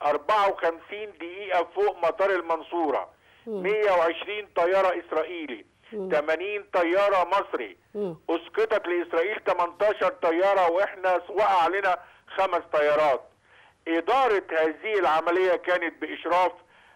54 دقيقه فوق مطار المنصوره، 120 طياره اسرائيلي، 80 طياره مصري. اسقطت لاسرائيل 18 طياره واحنا وقع علينا 5 طيارات. اداره هذه العمليه كانت باشراف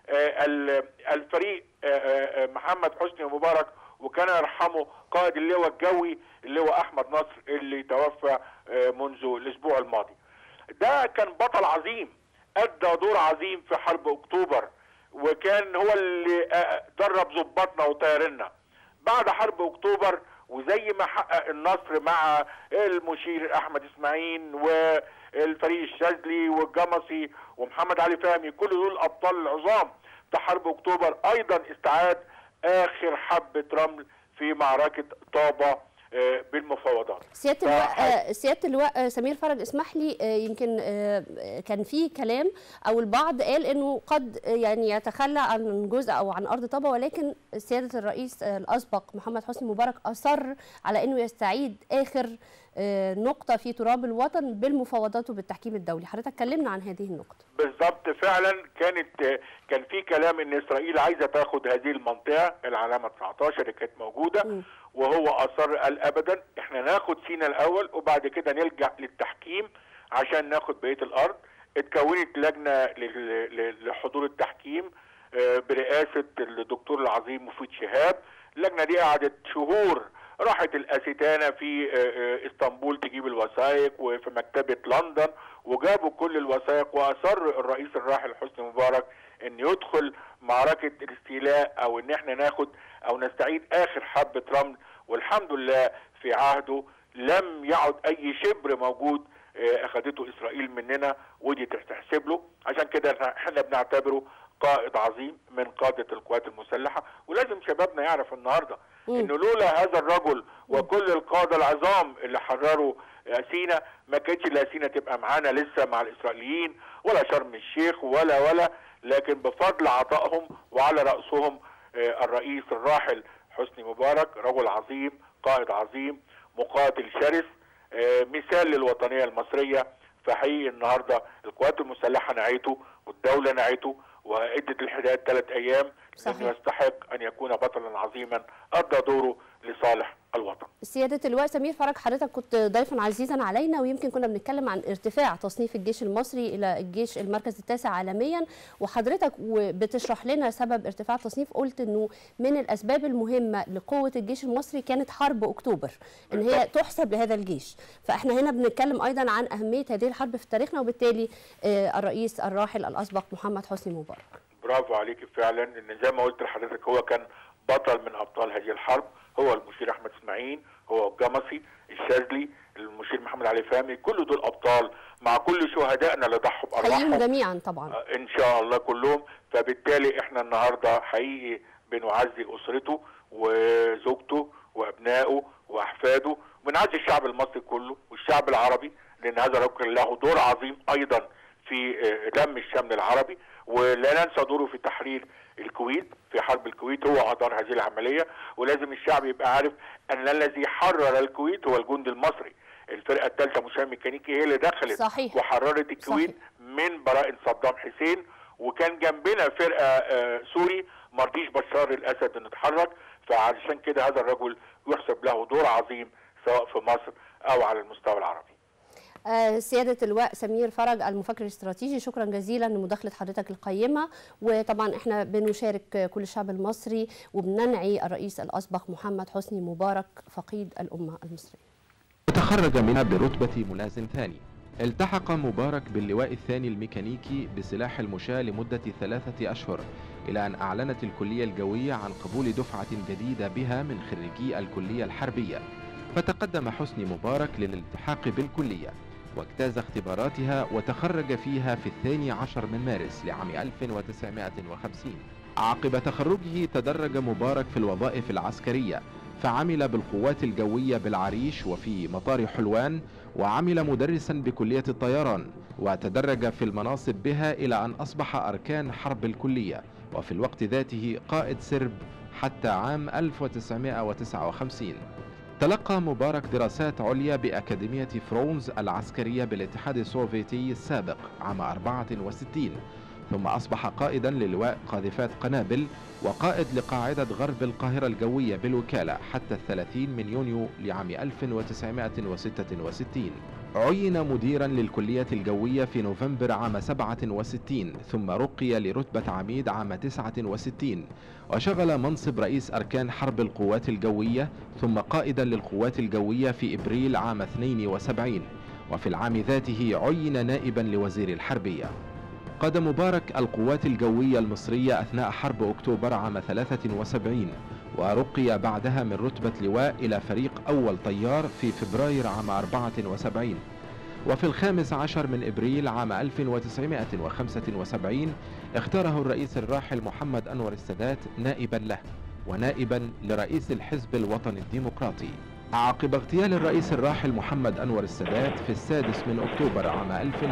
الفريق محمد حسني مبارك، وكان يرحمه قائد اللواء الجوي اللواء احمد نصر اللي توفى منذ الاسبوع الماضي. ده كان بطل عظيم ادى دور عظيم في حرب اكتوبر، وكان هو اللي درب ضباطنا وطيارنا. بعد حرب اكتوبر وزي ما حقق النصر مع المشير احمد اسماعيل والفريق الشاذلي والجمصي ومحمد علي فهمي، كل دول ابطال العظام في حرب اكتوبر، ايضا استعاد اخر حبه رمل في معركه طابه بالمفاوضات. سياده اللواء سمير فرج، اسمح لي يمكن كان في كلام او البعض قال انه قد يعني يتخلى عن جزء او عن ارض طابه، ولكن سياده الرئيس الاسبق محمد حسني مبارك اصر على انه يستعيد اخر نقطه في تراب الوطن بالمفاوضات وبالتحكيم الدولي. حضرتك كلمنا عن هذه النقطه. بالظبط، فعلا كان في كلام ان اسرائيل عايزه تاخد هذه المنطقه العلامه 19 اللي كانت موجوده، وهو اصر قال ابدا احنا ناخد سيناء الاول وبعد كده نلجا للتحكيم عشان ناخد بقيه الارض. اتكونت لجنه لحضور التحكيم برئاسه الدكتور العظيم مفيد شهاب. اللجنه دي قعدت شهور، راحت الاستانه في اسطنبول تجيب الوثائق وفي مكتبه لندن وجابوا كل الوثائق، واصر الرئيس الراحل حسني مبارك ان يدخل معركه الاستيلاء او ان احنا ناخد او نستعيد اخر حبه رمل. والحمد لله في عهده لم يعد اي شبر موجود اخذته اسرائيل مننا، ودي تحسب له. عشان كده احنا بنعتبره قائد عظيم من قاده القوات المسلحه. ولازم شبابنا يعرف النهارده انه لولا هذا الرجل وكل القاده العظام اللي حرروا سيناء ما كانتش لا سيناء تبقى معانا لسه مع الاسرائيليين ولا شرم الشيخ ولا لكن بفضل عطائهم وعلى راسهم الرئيس الراحل حسني مبارك، رجل عظيم، قائد عظيم، مقاتل شرس، مثال للوطنيه المصريه. فحقيقي النهارده القوات المسلحه نعيته والدوله نعيته وادت الحداد 3 ايام، لانه يستحق ان يكون بطلا عظيما ادى دوره لصالح الوطن. سيادة اللواء سمير فرج، حضرتك كنت ضيفا عزيزا علينا، ويمكن كنا بنتكلم عن ارتفاع تصنيف الجيش المصري إلى الجيش المركز التاسع عالميا، وحضرتك بتشرح لنا سبب ارتفاع التصنيف قلت أنه من الأسباب المهمة لقوة الجيش المصري كانت حرب أكتوبر، أن هي تحسب لهذا الجيش. فإحنا هنا بنتكلم أيضا عن أهمية هذه الحرب في تاريخنا، وبالتالي الرئيس الراحل الأسبق محمد حسني مبارك. برافو عليك فعلا، ان زي ما قلت لحضرتك هو كان بطل من ابطال هذه الحرب، هو المشير احمد اسماعيل، هو الجمصي، الشاذلي، المشير محمد علي فهمي، كل دول ابطال مع كل شهدائنا اللي ضحوا بارواحهم جميعا طبعا ان شاء الله كلهم. فبالتالي احنا النهارده حقيقي بنعزي اسرته وزوجته وابنائه واحفاده، وبنعزي الشعب المصري كله والشعب العربي، لان هذا الرجل له دور عظيم ايضا في لم الشمل العربي، ولا ننسى دوره في تحرير الكويت في حرب الكويت، هو ادار هذه العمليه. ولازم الشعب يبقى عارف ان الذي حرر الكويت هو الجند المصري. الفرقه الثالثه مساعد ميكانيكي هي اللي دخلت صحيح. وحررت الكويت من براءه صدام حسين، وكان جنبنا فرقه سوري ما رضيش بشار الاسد انه يتحرك. فعشان كده هذا الرجل يحسب له دور عظيم سواء في مصر او على المستوى العربي. سيادة اللواء سمير فرج المفكر الاستراتيجي، شكرا جزيلا لمداخلة حضرتك القيمة. وطبعا احنا بنشارك كل الشعب المصري وبننعي الرئيس الأسبق محمد حسني مبارك فقيد الأمة المصرية. وتخرج منها برتبة ملازم ثاني. التحق مبارك باللواء الثاني الميكانيكي بسلاح المشاة لمدة 3 أشهر، إلى أن أعلنت الكلية الجوية عن قبول دفعة جديدة بها من خريجي الكلية الحربية. فتقدم حسني مبارك للالتحاق بالكلية واجتاز اختباراتها وتخرج فيها في 12 من مارس لعام 1950. عقب تخرجه تدرج مبارك في الوظائف العسكرية، فعمل بالقوات الجوية بالعريش وفي مطار حلوان، وعمل مدرسا بكلية الطيران، وتدرج في المناصب بها إلى أن أصبح أركان حرب الكلية، وفي الوقت ذاته قائد سرب حتى عام 1959. تلقى مبارك دراسات عليا بأكاديمية فرونز العسكرية بالاتحاد السوفيتي السابق عام 64، ثم أصبح قائدا للواء قاذفات قنابل وقائد لقاعدة غرب القاهرة الجوية بالوكالة حتى 30 من يونيو لعام 1966. عين مديرا للكلية الجوية في نوفمبر عام 67، ثم رقي لرتبة عميد عام 69، وشغل منصب رئيس أركان حرب القوات الجوية ثم قائدا للقوات الجوية في إبريل عام 72، وفي العام ذاته عين نائبا لوزير الحربية. قاد مبارك القوات الجوية المصرية أثناء حرب أكتوبر عام 73، ورقي بعدها من رتبة لواء إلى فريق أول طيار في فبراير عام 74. وفي 15 من إبريل عام 1975 اختاره الرئيس الراحل محمد أنور السادات نائبا له ونائبا لرئيس الحزب الوطني الديمقراطي. عقب اغتيال الرئيس الراحل محمد أنور السادات في 6 من أكتوبر عام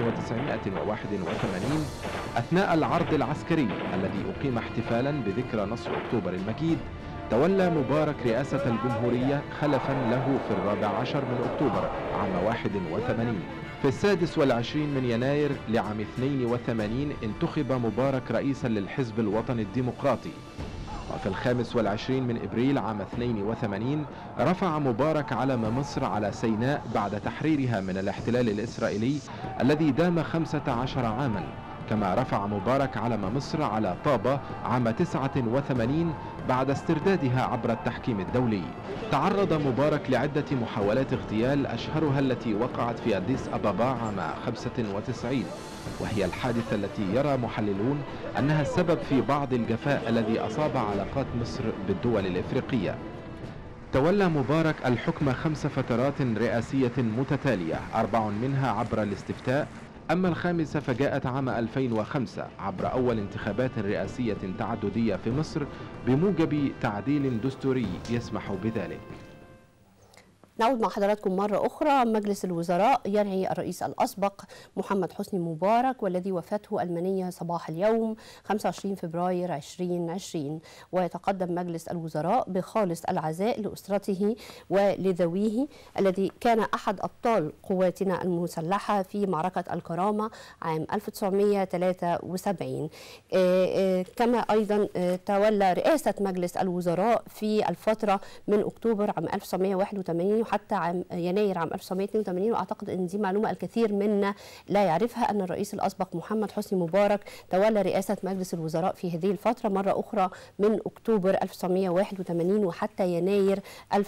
1981 أثناء العرض العسكري الذي أقيم احتفالا بذكرى نصر أكتوبر المجيد، تولى مبارك رئاسة الجمهورية خلفا له في 14 من أكتوبر عام 81. في 26 من يناير لعام 82 انتخب مبارك رئيسا للحزب الوطني الديمقراطي. وفي 25 من إبريل عام 82 رفع مبارك علم مصر على سيناء بعد تحريرها من الاحتلال الإسرائيلي الذي دام 15 عاما، كما رفع مبارك علم مصر على طابة عام 89 بعد استردادها عبر التحكيم الدولي. تعرض مبارك لعدة محاولات اغتيال أشهرها التي وقعت في أديس أبابا عام 95، وهي الحادثة التي يرى محللون أنها السبب في بعض الجفاء الذي أصاب علاقات مصر بالدول الإفريقية. تولى مبارك الحكم 5 فترات رئاسية متتالية، 4 منها عبر الاستفتاء، أما الخامسة فجاءت عام 2005 عبر أول انتخابات رئاسية تعددية في مصر بموجب تعديل دستوري يسمح بذلك. نعود مع حضراتكم مرة أخرى. مجلس الوزراء ينعي الرئيس الأسبق محمد حسني مبارك والذي وفاته المنية صباح اليوم 25 فبراير 2020، ويتقدم مجلس الوزراء بخالص العزاء لأسرته ولذويه الذي كان أحد أبطال قواتنا المسلحة في معركة الكرامة عام 1973. كما أيضا تولى رئاسة مجلس الوزراء في الفترة من أكتوبر عام 1981 وحتى عام يناير عام 1982، واعتقد ان دي معلومه الكثير منا لا يعرفها، ان الرئيس الاسبق محمد حسني مبارك تولى رئاسه مجلس الوزراء في هذه الفتره مره اخرى من اكتوبر 1981 وحتى يناير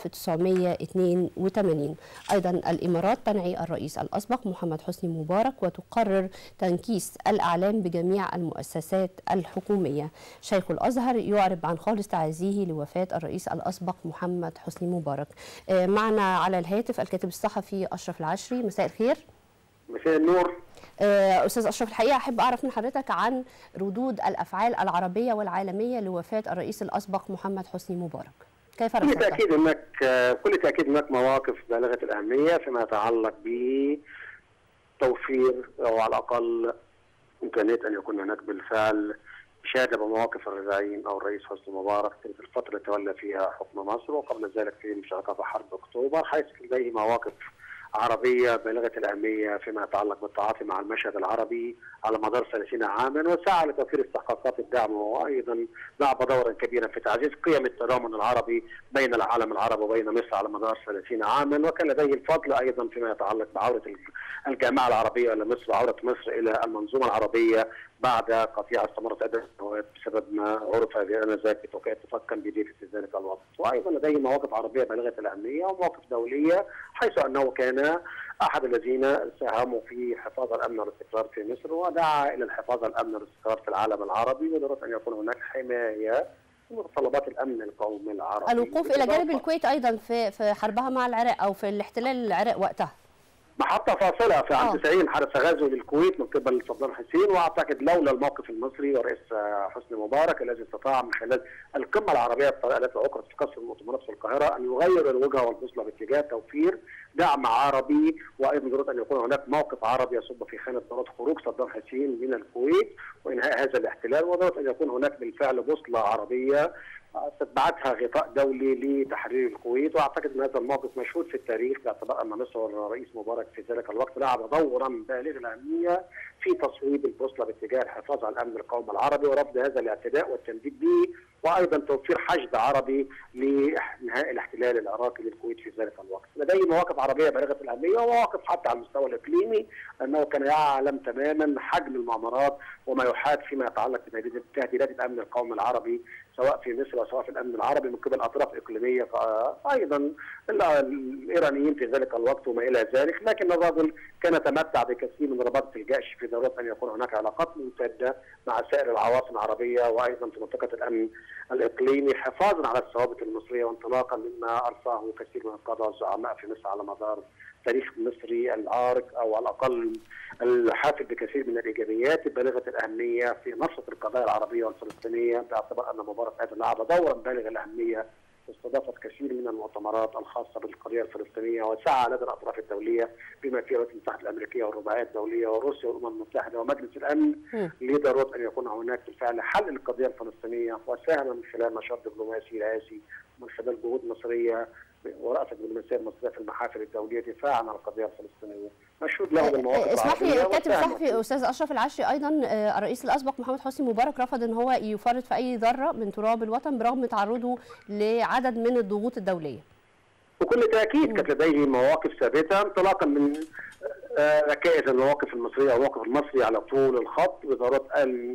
1982. ايضا الامارات تنعي الرئيس الاسبق محمد حسني مبارك وتقرر تنكيس الاعلام بجميع المؤسسات الحكوميه. شيخ الازهر يعرب عن خالص تعازيه لوفاه الرئيس الاسبق محمد حسني مبارك. معنا على الهاتف الكاتب الصحفي أشرف العشري. مساء الخير. مساء النور. أستاذ أشرف، الحقيقة أحب أعرف من حضرتك عن ردود الأفعال العربية والعالمية لوفاة الرئيس الأسبق محمد حسني مبارك. كيف رصدتها؟ كل تأكيد هناك مواقف بالغة الأهمية فيما يتعلق بتوفير أو على الأقل إمكانية أن يكون هناك بالفعل إشادة بمواقف الرزاعين أو الرئيس حسني مبارك في الفترة اللي تولى فيها حكم مصر وقبل ذلك في المشاركة في حرب أكتوبر، حيث لديه مواقف عربية بالغة الأهمية فيما يتعلق بالتعاطي مع المشهد العربي على مدار 30 عاما، وسعى لتوفير استحقاقات الدعم، وأيضا لعب دورا كبيرا في تعزيز قيم التضامن العربي بين العالم العربي وبين مصر على مدار 30 عاما، وكان لديه الفضل أيضا فيما يتعلق بعودة الجامعة العربية إلى مصر وعودة مصر إلى المنظومة العربية بعد قطيعة استمرت عدة سنوات بسبب ما عرف آنذاك بتوقيع اتفاق كامب ديفيد في ذلك الوقت. وأيضا لديه مواقف عربية بالغة الأهمية ومواقف دولية، حيث أنه كان أحد الذين ساهموا في حفاظ الأمن والاستقرار في مصر ودعا إلى الحفاظ على الأمن والاستقرار في العالم العربي وضرورة أن يكون هناك حماية متطلبات الأمن القومي العربي. الوقوف إلى جانب الكويت أيضا في حربها مع العراق أو في الاحتلال العراق وقتها. محطة فاصلة في عام 90 حدث غزو للكويت من قبل صدام حسين، واعتقد لولا الموقف المصري ورئيس حسني مبارك الذي استطاع من خلال القمة العربية التي عقدت في قصر المؤتمرات في القاهرة ان يغير الوجهة والبوصلة باتجاه توفير دعم عربي، وايضا ضرورة ان يكون هناك موقف عربي يصب في خانة ضرورة خروج صدام حسين من الكويت وانهاء هذا الاحتلال، وضرورة ان يكون هناك بالفعل بوصلة عربية تتبعتها غطاء دولي لتحرير الكويت. واعتقد ان هذا الموقف مشهود في التاريخ باعتبار ان مصر والرئيس مبارك في ذلك الوقت لعب دورا بالغ الاهميه في تصويب البوصله باتجاه الحفاظ على الامن القومي العربي ورفض هذا الاعتداء والتنديد به، وايضا توفير حشد عربي لانهاء الاحتلال العراقي للكويت في ذلك الوقت. لديه مواقف عربيه بالغه الاهميه ومواقف حتى على المستوى الاقليمي، انه كان يعلم تماما حجم المؤامرات وما يحاك فيما يتعلق بتهديدات الامن القومي العربي سواء في مصر وسواء في الامن العربي من قبل اطراف اقليميه، ايضا الايرانيين في ذلك الوقت وما الى ذلك، لكن الرجل كان يتمتع بكثير من رباط الجأش في ضروره ان يكون هناك علاقات ممتده مع سائر العواصم العربيه وايضا في منطقه الامن الاقليمي حفاظا على الثوابت المصريه وانطلاقا مما ارساه كثير من القاده والزعماء في مصر على مدار التاريخ المصري العارق او على الاقل الحافل بكثير من الايجابيات بالغه الاهميه في نشط القضايا العربيه والفلسطينيه، باعتبار ان مبارك ايضا لعب دورا بالغ الاهميه استضافت كثير من المؤتمرات الخاصه بالقضيه الفلسطينيه وسعى لدى الاطراف الدوليه بما فيها الولايات المتحده الامريكيه والرباعيات الدوليه وروسيا والامم المتحده ومجلس الامن لضروره ان يكون هناك بالفعل حل للقضيه الفلسطينيه، وساهم من خلال نشاط دبلوماسي رئاسي من خلال جهود مصريه ورأسة الدبلوماسية المصرية في المحافل الدولية دفاعا عن القضية الفلسطينية. مشهود له بالمواقف. اسمح لي الكاتب الصحفي أستاذ أشرف العشري، أيضا الرئيس الأسبق محمد حسني مبارك رفض أن هو يفرط في أي ذرة من تراب الوطن برغم تعرضه لعدد من الضغوط الدولية. بكل تأكيد كانت لديه مواقف ثابتة انطلاقا من ركائز المواقف المصرية والموقف المصري على طول الخط بضرورة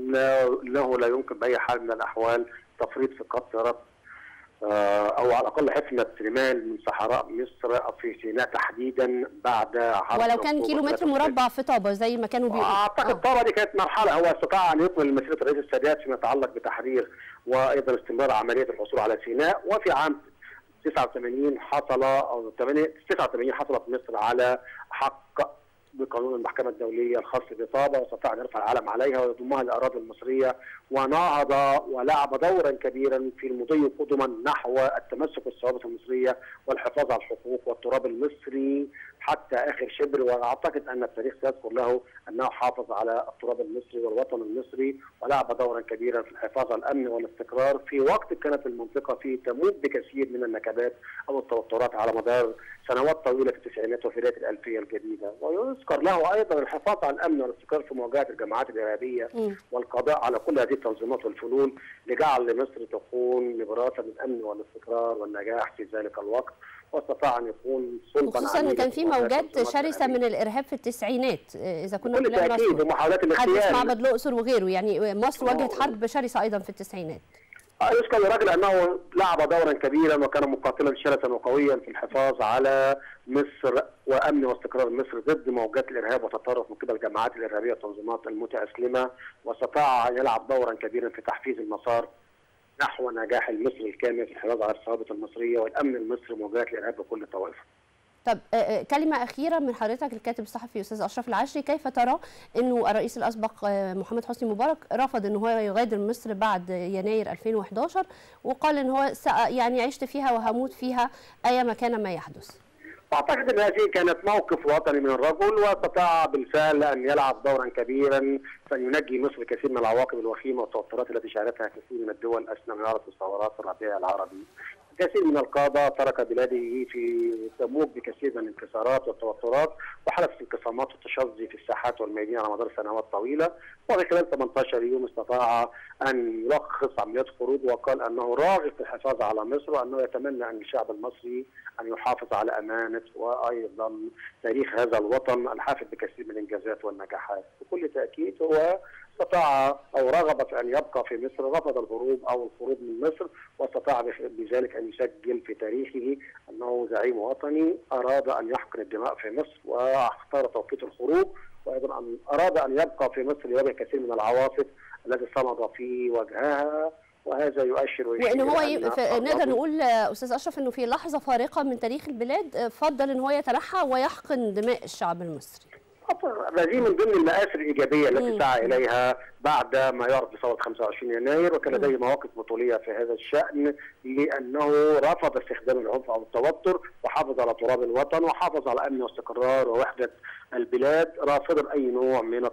أنه لا يمكن بأي حال من الأحوال تفريط في قطرة او على الاقل حفنه رمال من صحراء مصر او في سيناء تحديدا بعد حرب ولو كان كيلومتر مربع في طابه زي ما كانوا بيقولوا. اعتقد طابه دي كانت مرحله هو استطاع ان يكمل مسيره الرئيس السادات فيما يتعلق بتحرير وايضا استمرار عمليه الحصول على سيناء، وفي عام 89 حصلت مصر على حق بقانون المحكمة الدولية الخاص بطابة، واستطاع أن يرفع العلم عليها ويضمها للأراضي المصرية، ونهض ولعب دورا كبيرا في المضي قدما نحو التمسك بالثوابت المصرية والحفاظ على الحقوق والتراب المصري حتى آخر شبر. وأعتقد أن التاريخ سيذكر له أنه حافظ على التراب المصري والوطن المصري، ولعب دورا كبيرا في الحفاظ على الأمن والاستقرار في وقت كانت المنطقة فيه تموت بكثير من النكبات أو التوترات على مدار سنوات طويلة في التسعينات وفي الألفية الجديدة. ويذكر له أيضا الحفاظ على الأمن والاستقرار في مواجهة الجماعات الإرهابية والقضاء على كل هذه التنظيمات والفلول لجعل مصر تكون نبراسا للأمن والاستقرار والنجاح في ذلك الوقت، واستطاع أن يكون صلبا. خصوصا أن كان في موجات شرسة من الإرهاب في التسعينات، إذا كنا بكل تأكيد، ومحاولات الاغتيال، حدث معبد الأقصر وغيره، يعني مصر واجهت حرب شرسة أيضا في التسعينات. يذكر الرجل أنه لعب دورا كبيرا وكان مقاتلا شرسا وقويا في الحفاظ على مصر وأمن واستقرار مصر ضد موجات الإرهاب والتطرف من قبل الجماعات الإرهابية والتنظيمات المتأسلمة، واستطاع أن يلعب دورا كبيرا في تحفيز المسار نحو نجاح المصري الكامل في الحفاظ على الثوابت المصرية والأمن المصري ومواجهة الإرهاب بكل طوائفه. طب كلمة أخيرة من حضرتك الكاتب الصحفي أستاذ أشرف العشري، كيف ترى أنه الرئيس الأسبق محمد حسني مبارك رفض أنه هو يغادر مصر بعد يناير 2011 وقال أنه هو يعني عشت فيها وهموت فيها أيما كان ما يحدث؟ أعتقد أن هذه كانت موقف وطني من الرجل، واستطاع بالفعل أن يلعب دورا كبيرا فأن ينجي مصر كثير من العواقب الوخيمة والتوترات التي شهدتها كثير من الدول أثناء منارة الثورات الربيع العربي. كثير من القادة ترك بلاده في تموج بكثير من الانكسارات والتوترات، وحدثت انقسامات والتشظي في الساحات والميادين على مدار سنوات طويلة، وفي خلال 18 يوم استطاع أن يلخص عمليات خروج وقال أنه راغب في الحفاظ على مصر، وأنه يتمنى أن الشعب المصري أن يحافظ على أمانة وأيضا تاريخ هذا الوطن الحافل بكثير من الإنجازات والنجاحات. بكل تأكيد هو استطاع أو رغب في أن يبقى في مصر، رفض الهروب أو الخروج من مصر، واستطاع بذلك أن يسجل في تاريخه أنه زعيم وطني أراد أن يحقن الدماء في مصر واختار توقيت الخروج، وأيضا أن أراد أن يبقى في مصر ليواجه كثير من العواصف التي صمد في وجهها، وهذا يؤشر وإن هو نقدر نقول أستاذ أشرف أنه في لحظة فارقة من تاريخ البلاد فضل أن هو يتنحى ويحقن دماء الشعب المصري. هذه من ضمن المآثر الإيجابية التي سعى إليها بعد ما يعرف بثورة 25 يناير، وكان لديه مواقف بطولية في هذا الشأن، لأنه رفض استخدام العنف أو التوتر، وحافظ على تراب الوطن، وحافظ على أمن واستقرار ووحدة البلاد، رافضا أي نوع من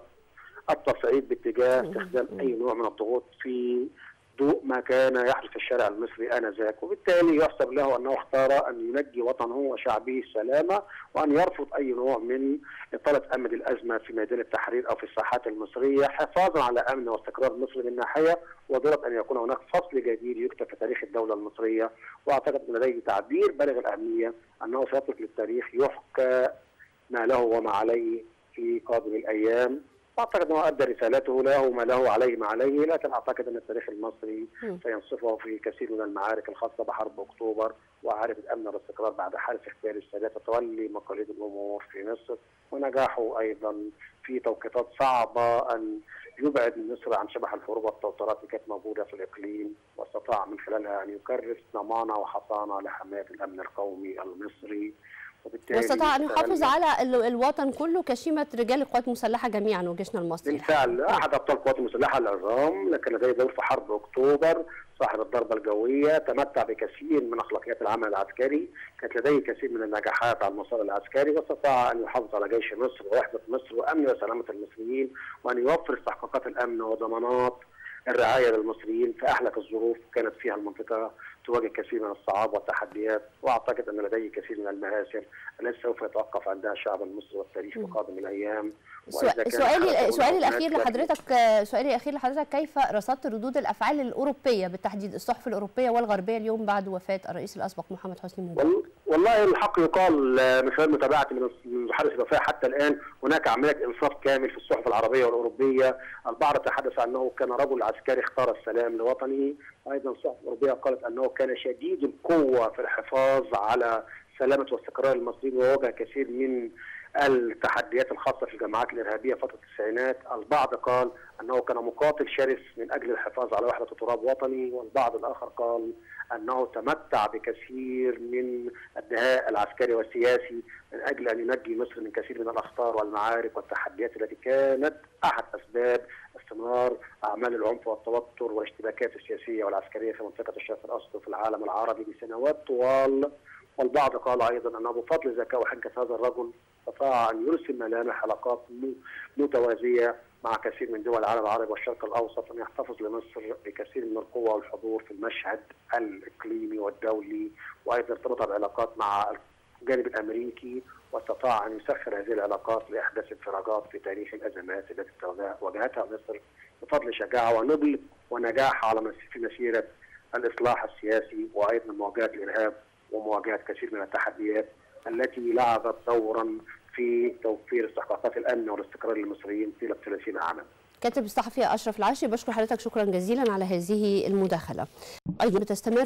التصعيد باتجاه استخدام أي نوع من الضغوط في ضوء ما كان يحدث في الشارع المصري آنذاك. وبالتالي يحسب له أنه اختار أن ينجي وطنه وشعبه السلامة، وأن يرفض أي نوع من إطالة أمد الأزمة في ميدان التحرير أو في الساحات المصرية، حفاظا على أمن واستقرار مصر من ناحية، وضرورة أن يكون هناك فصل جديد يكتب في تاريخ الدولة المصرية. وأعتقد أن لديه تعبير بالغ الأهمية أنه سيترك للتاريخ يحكى ما له وما عليه في قادم الأيام. أعتقد أنه أدى رسالته، له ما له عليه ما عليه، لكن أعتقد أن التاريخ المصري سينصفه في كثير من المعارك الخاصة بحرب أكتوبر وعارف الأمن والاستقرار بعد حادث اختيار السادات وتولي مقاليد الأمور في مصر، ونجاحه أيضا في توقيتات صعبة أن يبعد مصر عن شبح الحروب والتوترات اللي كانت موجودة في الإقليم، واستطاع من خلالها أن يكرس ضمانة وحصانة لحماية الأمن القومي المصري، واستطاع أن يحافظ على الوطن كله كشيمة رجال القوات المسلحة جميعا وجيشنا المصري. بالفعل أحد أبطال القوات المسلحة العظام، لكن لديه دور في حرب أكتوبر، صاحب الضربة الجوية، تمتع بكثير من أخلاقيات العمل العسكري، كانت لديه كثير من النجاحات على المسار العسكري، واستطاع أن يحافظ على جيش مصر ووحدة مصر وأمن وسلامة المصريين، وأن يوفر استحقاقات الأمن وضمانات الرعاية للمصريين في أحلك الظروف كانت فيها المنطقة تواجه كثير من الصعاب والتحديات. وأعتقد أن لديه كثير من المآثر التي سوف يتوقف عندها الشعب المصري والتاريخ في قادم الأيام. سؤالي الأخير لحضرتك كيف رصدت ردود الأفعال الأوروبية بالتحديد الصحف الأوروبية والغربية اليوم بعد وفاة الرئيس الأسبق محمد حسني مبارك؟ والله الحق يقال من خلال متابعتي من حدث الوفاة حتى الآن هناك عملية إنصاف كامل في الصحف العربية والأوروبية. البعض تحدث أنه كان رجل عسكري اختار السلام لوطنه، أيضا الصحف الأوروبية قالت أنه كان شديد القوة في الحفاظ على سلامة واستقرار المصريين وواجه كثير من التحديات الخاصه في الجماعات الارهابيه فتره التسعينات. البعض قال انه كان مقاتل شرس من اجل الحفاظ على وحده تراب وطني، والبعض الاخر قال انه تمتع بكثير من الدهاء العسكري والسياسي من اجل ان ينجي مصر من كثير من الاخطار والمعارك والتحديات التي كانت احد اسباب استمرار اعمال العنف والتوتر والاشتباكات السياسيه والعسكريه في منطقه الشرق الاوسط وفي العالم العربي لسنوات طوال. والبعض قال ايضا انه بفضل ذكاء وحنكه هذا الرجل استطاع ان يرسم ملامح علاقات متوازيه مع كثير من دول العالم العربي والشرق الاوسط، ان يحتفظ لمصر بكثير من القوه والحضور في المشهد الاقليمي والدولي، وايضا ارتبط بعلاقات مع الجانب الامريكي، واستطاع ان يسخر هذه العلاقات لاحداث انفراجات في تاريخ الازمات التي واجهتها مصر بفضل شجاعه ونبل ونجاح في مسيره الاصلاح السياسي، وايضا مواجهه الارهاب ومواجهه كثير من التحديات التي لعبت دورا في توفير استحقاقات الامن والاستقرار للمصريين طيله 30 عاما. كاتب الصحفي أشرف العشري، بشكر حضرتك شكرا جزيلا على هذه المداخلة. أيضا بتستمر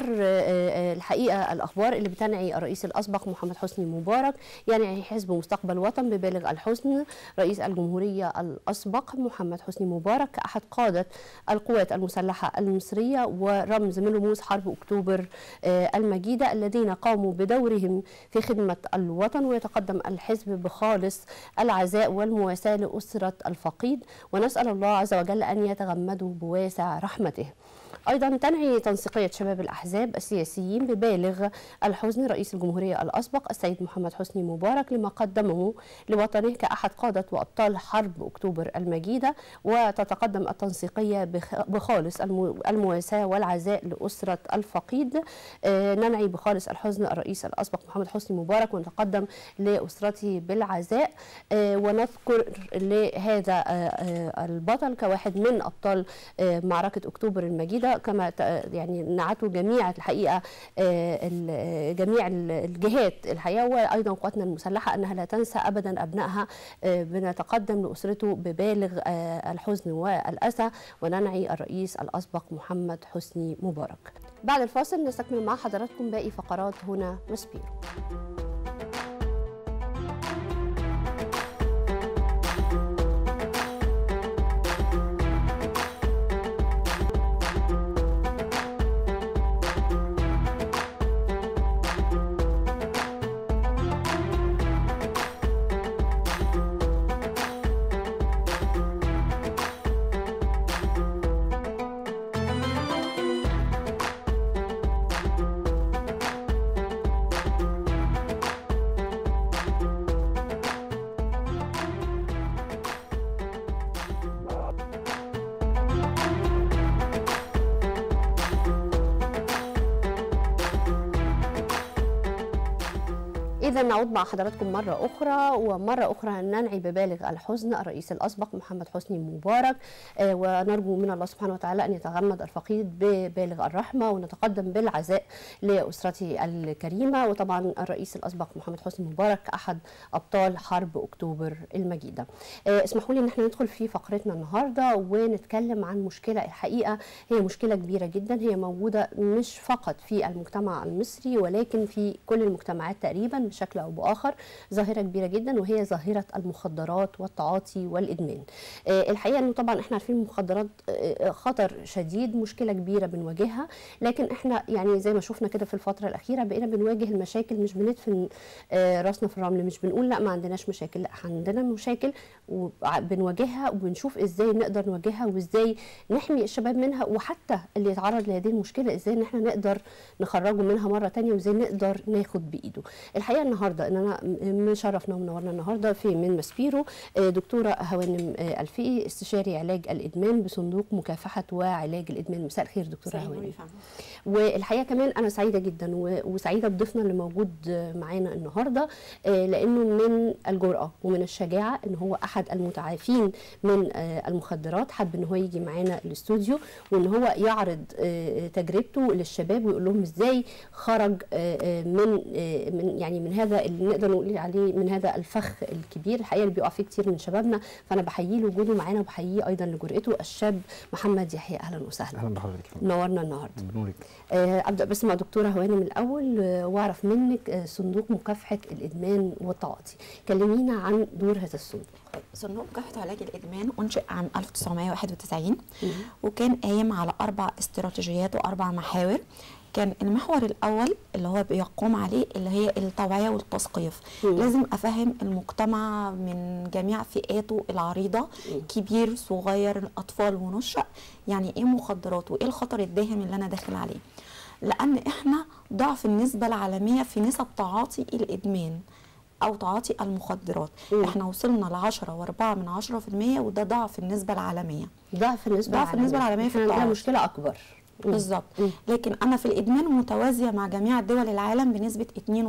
الحقيقة الأخبار اللي بتنعي الرئيس الأسبق محمد حسني مبارك، يعني حزب مستقبل وطن ببالغ الحزن رئيس الجمهورية الأسبق محمد حسني مبارك كأحد قادة القوات المسلحة المصرية ورمز من رموز حرب أكتوبر المجيدة الذين قاموا بدورهم في خدمة الوطن، ويتقدم الحزب بخالص العزاء والمواساة لأسرة الفقيد، ونسأل الله عز وجل أن يتغمده بواسع رحمته. أيضا تنعي تنسيقية شباب الأحزاب السياسيين ببالغ الحزن رئيس الجمهورية الأسبق السيد محمد حسني مبارك لما قدمه لوطنه كأحد قادة وأبطال حرب أكتوبر المجيدة، وتتقدم التنسيقية بخالص المواساة والعزاء لأسرة الفقيد. ننعي بخالص الحزن الرئيس الأسبق محمد حسني مبارك ونتقدم لأسرته بالعزاء، ونذكر لهذا البطل كواحد من أبطال معركة أكتوبر المجيدة، كما يعني نعته جميع الحقيقة جميع الجهات الحقيقة وأيضا قواتنا المسلحة أنها لا تنسى أبدا أبنائها. بنتقدم لأسرته ببالغ الحزن والأسى، وننعي الرئيس الأسبق محمد حسني مبارك. بعد الفاصل نستكمل مع حضراتكم باقي فقرات هنا ماسبيرو. إذا نعود مع حضراتكم مرة أخرى ننعي ببالغ الحزن الرئيس الأسبق محمد حسني مبارك، ونرجو من الله سبحانه وتعالى أن يتغمد الفقيد ببالغ الرحمة، ونتقدم بالعزاء لأسرته الكريمة. وطبعا الرئيس الأسبق محمد حسني مبارك أحد أبطال حرب أكتوبر المجيدة. اسمحوا لي أن احنا ندخل في فقرتنا النهاردة ونتكلم عن مشكلة الحقيقة هي مشكلة كبيرة جدا، هي موجودة مش فقط في المجتمع المصري ولكن في كل المجتمعات تقريبا بشكل أو بآخر، ظاهرة كبيرة جدا وهي ظاهرة المخدرات والتعاطي والإدمان. الحقيقة أنه طبعا احنا عارفين المخدرات خطر شديد، مشكلة كبيرة بنواجهها، لكن احنا يعني زي ما شفنا كده في الفترة الأخيرة بقينا بنواجه المشاكل، مش بندفن راسنا في الرمل، مش بنقول لا ما عندناش مشاكل، لا عندنا مشاكل وبنواجهها وبنشوف ازاي نقدر نواجهها وازاي نحمي الشباب منها، وحتى اللي يتعرض لهذه المشكلة ازاي ان احنا نقدر نخرجه منها مرة تانية وازاي نقدر ناخد بإيده. الحقيقة النهاردة ان انا مشرفنا ومنورنا النهاردة في من ماسبيرو دكتورة هوانم الفقي، استشاري علاج الإدمان بصندوق مكافحة وعلاج الإدمان. مساء الخير دكتورة هوانم. والحقيقة كمان أنا سعيدة جدا وسعيدة بضيفنا اللي موجود معانا النهاردة، لأنه من الجرأة ومن الشجاعة إن هو أحد المتعافين من المخدرات، حب إن هو يجي معانا الاستوديو وإن هو يعرض تجربته للشباب ويقول لهم إزاي خرج من هذا اللي نقدر نقول عليه من هذا الفخ الكبير الحقيقه اللي بيقع فيه كتير من شبابنا. فانا بحييه لوجوده معانا وبحييه ايضا لجرأته الشاب محمد يحيى. اهلا وسهلا. اهلا بحضرتك. نورنا النهارده. بنورك. ابدا بس مع دكتوره هوانم الاول واعرف منك صندوق مكافحه الادمان والتعاطي. كلمينا عن دور هذا الصندوق. صندوق مكافحه علاج الادمان انشئ عام 1991 وكان قايم على 4 استراتيجيات و4 محاور. كان المحور الاول اللي هو بيقوم عليه اللي هي التوعيه والتثقيف. لازم افهم المجتمع من جميع فئاته العريضه، كبير صغير اطفال ونشأ، يعني ايه مخدرات وايه الخطر الداهم اللي انا داخل عليه. لان احنا ضعف النسبه العالميه في نسب تعاطي الادمان او تعاطي المخدرات. احنا وصلنا ل 10.4% وده ضعف النسبه العالميه. ضعف النسبه العالميه في التعاطي. مشكله اكبر. بالظبط. لكن انا في الادمان متوازيه مع جميع دول العالم بنسبه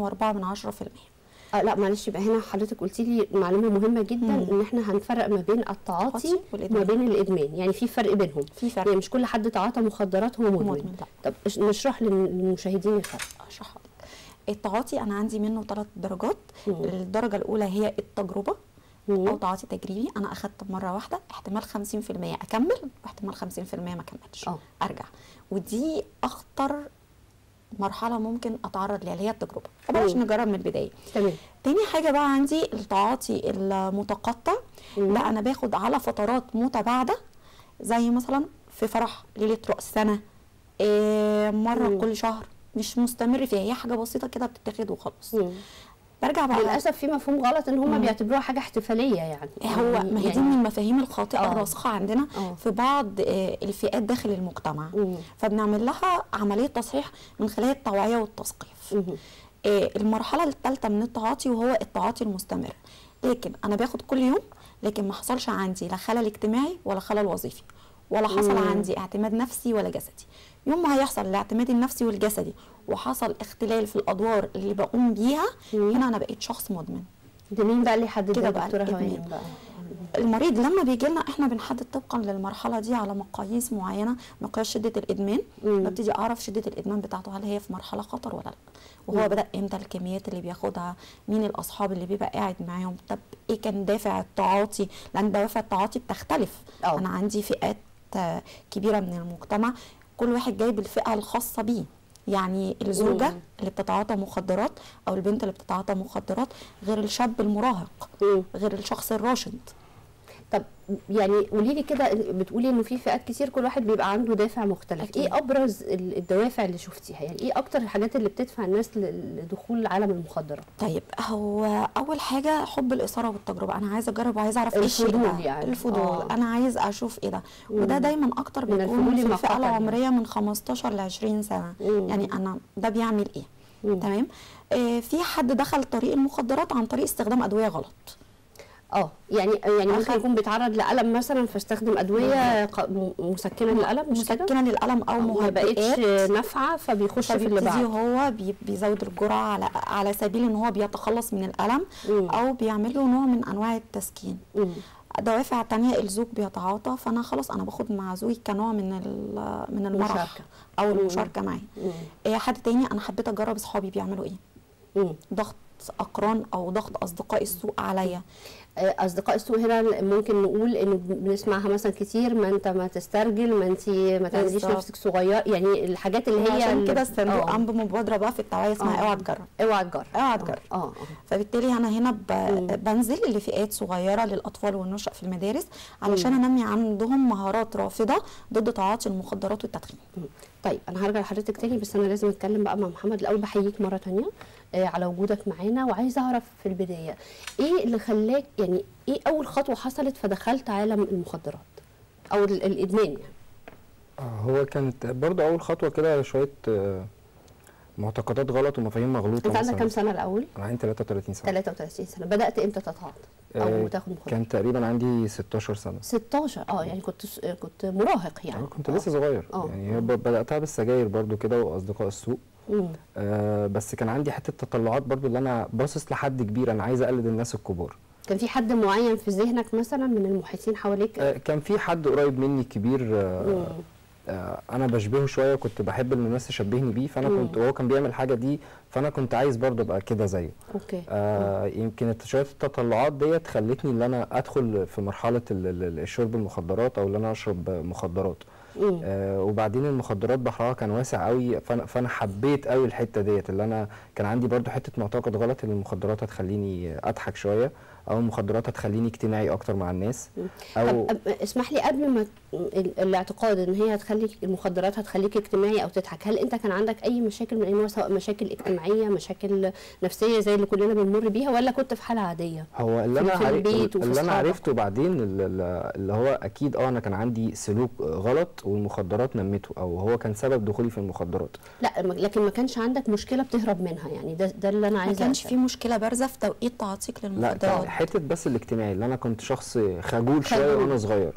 2.4%. لا معلش يبقى هنا حضرتك قلتي لي معلومه مهمه جدا ان احنا هنفرق ما بين التعاطي وما بين الادمان، يعني في فرق بينهم. في فرق، يعني مش كل حد تعاطى مخدرات هو مدمن. طب نشرح للمشاهدين الفرق. اشرح لك. التعاطي انا عندي منه 3 درجات. الدرجه الاولى هي التجربه او تعاطي تجريبي، انا اخدت مره واحده احتمال 50% اكمل واحتمال 50% ما اكملش ارجع، ودي اخطر مرحله ممكن اتعرض ليها اللي هي التجربه. فبلاش نجرب من البدايه. تمام. تاني حاجه بقى عندي التعاطي المتقطع. لا انا باخد على فترات متباعده، زي مثلا في فرح، ليله راس سنه، مره كل شهر، مش مستمر فيها، هي حاجه بسيطه كده بتتاخد وخلاص. برجع بقى للاسف في مفهوم غلط ان هم بيعتبروها حاجه احتفاليه يعني. هو ما هي دي من المفاهيم الخاطئه الراسخه عندنا في بعض الفئات داخل المجتمع. فبنعمل لها عمليه تصحيح من خلال التوعيه والتثقيف. المرحله الثالثه من التعاطي وهو التعاطي المستمر. لكن انا باخد كل يوم، لكن ما حصلش عندي لا خلل اجتماعي ولا خلل وظيفي، ولا حصل عندي اعتماد نفسي ولا جسدي. يوم ما هيحصل الاعتماد النفسي والجسدي وحصل اختلال في الادوار اللي بقوم بيها، هنا انا بقيت شخص مدمن. ده مين بقى اللي يحدد كده دكتوره هوانم بقى؟ المريض لما بيجي لنا احنا بنحدد طبقا للمرحله دي على مقاييس معينه، مقياس شده الادمان. ببتدي اعرف شده الادمان بتاعته، هل هي في مرحله خطر ولا لا، وهو بدا امتى، الكميات اللي بياخدها، مين الاصحاب اللي بيبقى قاعد معاهم، طب ايه كان دافع التعاطي، لان دوافع التعاطي بتختلف. انا عندي فئات كبيره من المجتمع، كل واحد جايب الفئه الخاصه بيه. يعني الزوجه اللي بتتعاطى مخدرات او البنت اللي بتتعاطى مخدرات غير الشاب المراهق، غير الشخص الراشد. طب يعني قولي لي كده، بتقولي انه في فئات كتير كل واحد بيبقى عنده دافع مختلف. أكيد. ايه ابرز الدوافع اللي شفتيها؟ يعني ايه اكتر الحاجات اللي بتدفع الناس لدخول عالم المخدرات؟ طيب هو اول حاجه حب الاثاره والتجربه، انا عايزه اجرب وعايزه اعرف ايه الشيء ده. يعني الفضول. انا عايز اشوف ايه ده. وده دايما اكتر بيكون في الفئه العمريه من 15 ل 20 سنه. يعني انا ده بيعمل ايه؟ تمام. في حد دخل طريق المخدرات عن طريق استخدام ادويه غلط. يعني ممكن يكون بيتعرض لألم مثلا فاستخدم ادويه مسكنه للألم، مسكنه للألم او ما بقتش نافعه فبيخش في اللي بعده. هو بيزود الجرعه على سبيل ان هو بيتخلص من الألم او بيعمل له نوع من انواع التسكين. دوافع تانية، الزوج بيتعاطى فانا خلاص انا باخد مع زوجي كنوع من المرح او المشاركه معي. حد تاني انا حبيت اجرب اصحابي بيعملوا ايه. ضغط اقران او ضغط اصدقاء السوء عليا. اصدقاء السوء هنا ممكن نقول انه بنسمعها مثلا كتير، ما انت ما تسترجل، ما انت ما تعمليش نفسك صغير، يعني الحاجات اللي هي عشان كده الصندوق قام بمبادره بقى في التوعيه اسمها اوعى تجرب. اوعى تجرب. فبالتالي انا هنا بنزل لفئات صغيره للاطفال والنشأ في المدارس علشان انمي عندهم مهارات رافضه ضد تعاطي المخدرات والتدخين. طيب انا هرجع لحضرتك تاني، بس انا لازم اتكلم بقى مع محمد الاول. بحييك مره تانيه على وجودك معانا، وعايزه اعرف في البدايه ايه اللي خلاك، يعني ايه اول خطوه حصلت فدخلت عالم المخدرات او الادمان يعني؟ هو كانت برضو اول خطوه كده شويه معتقدات غلط ومفاهيم مغلوطه. انت عندك كام سنه الاول؟ انا عندي 33 سنه. 33 سنه. بدات امتى تتعاطى او تاخد مخدرات؟ كان تقريبا عندي 16 سنه. 16 يعني كنت مراهق يعني. كنت لسه صغير. يعني بداتها بالسجاير برضو كده واصدقاء السوء. بس كان عندي حته تطلعات برضو اللي انا باصص لحد كبير، انا عايز اقلد الناس الكبار. كان في حد معين في ذهنك مثلا من المحيطين حواليك؟ كان في حد قريب مني كبير انا بشبهه شويه، كنت بحب ان الناس تشبهني بيه، فانا كنت وهو كان بيعمل حاجه دي فانا كنت عايز برضه ابقى كده زيه. اوكي. يمكن شويه التطلعات ديت خلتني ان انا ادخل في مرحله الشرب المخدرات او ان انا اشرب مخدرات. وبعدين المخدرات بحرها كان واسع قوي، فانا حبيت قوي الحته ديت، اللي انا كان عندي برضو حته معتقد غلط ان المخدرات هتخليني اضحك شويه، او المخدرات هتخليني اجتماعي اكتر مع الناس. او اسمح لي قبل ما الاعتقاد ان هي هتخليك المخدرات هتخليك اجتماعي او تضحك، هل انت كان عندك اي مشاكل من اي نوع، سواء مشاكل اجتماعيه، مشاكل نفسيه زي اللي كلنا بنمر بيها، ولا كنت في حاله عاديه؟ هو اللي انا عرفته بعدين اللي هو اكيد انا كان عندي سلوك غلط والمخدرات نمته، او هو كان سبب دخولي في المخدرات. لا لكن ما كانش عندك مشكله بتهرب منها، يعني ده اللي انا عايزه. ما كانش في مشكله بارزه في توقيت تعاطيك للمخدرات. لا حته بس الاجتماعي، اللي انا كنت شخص خجول شويه وانا صغير.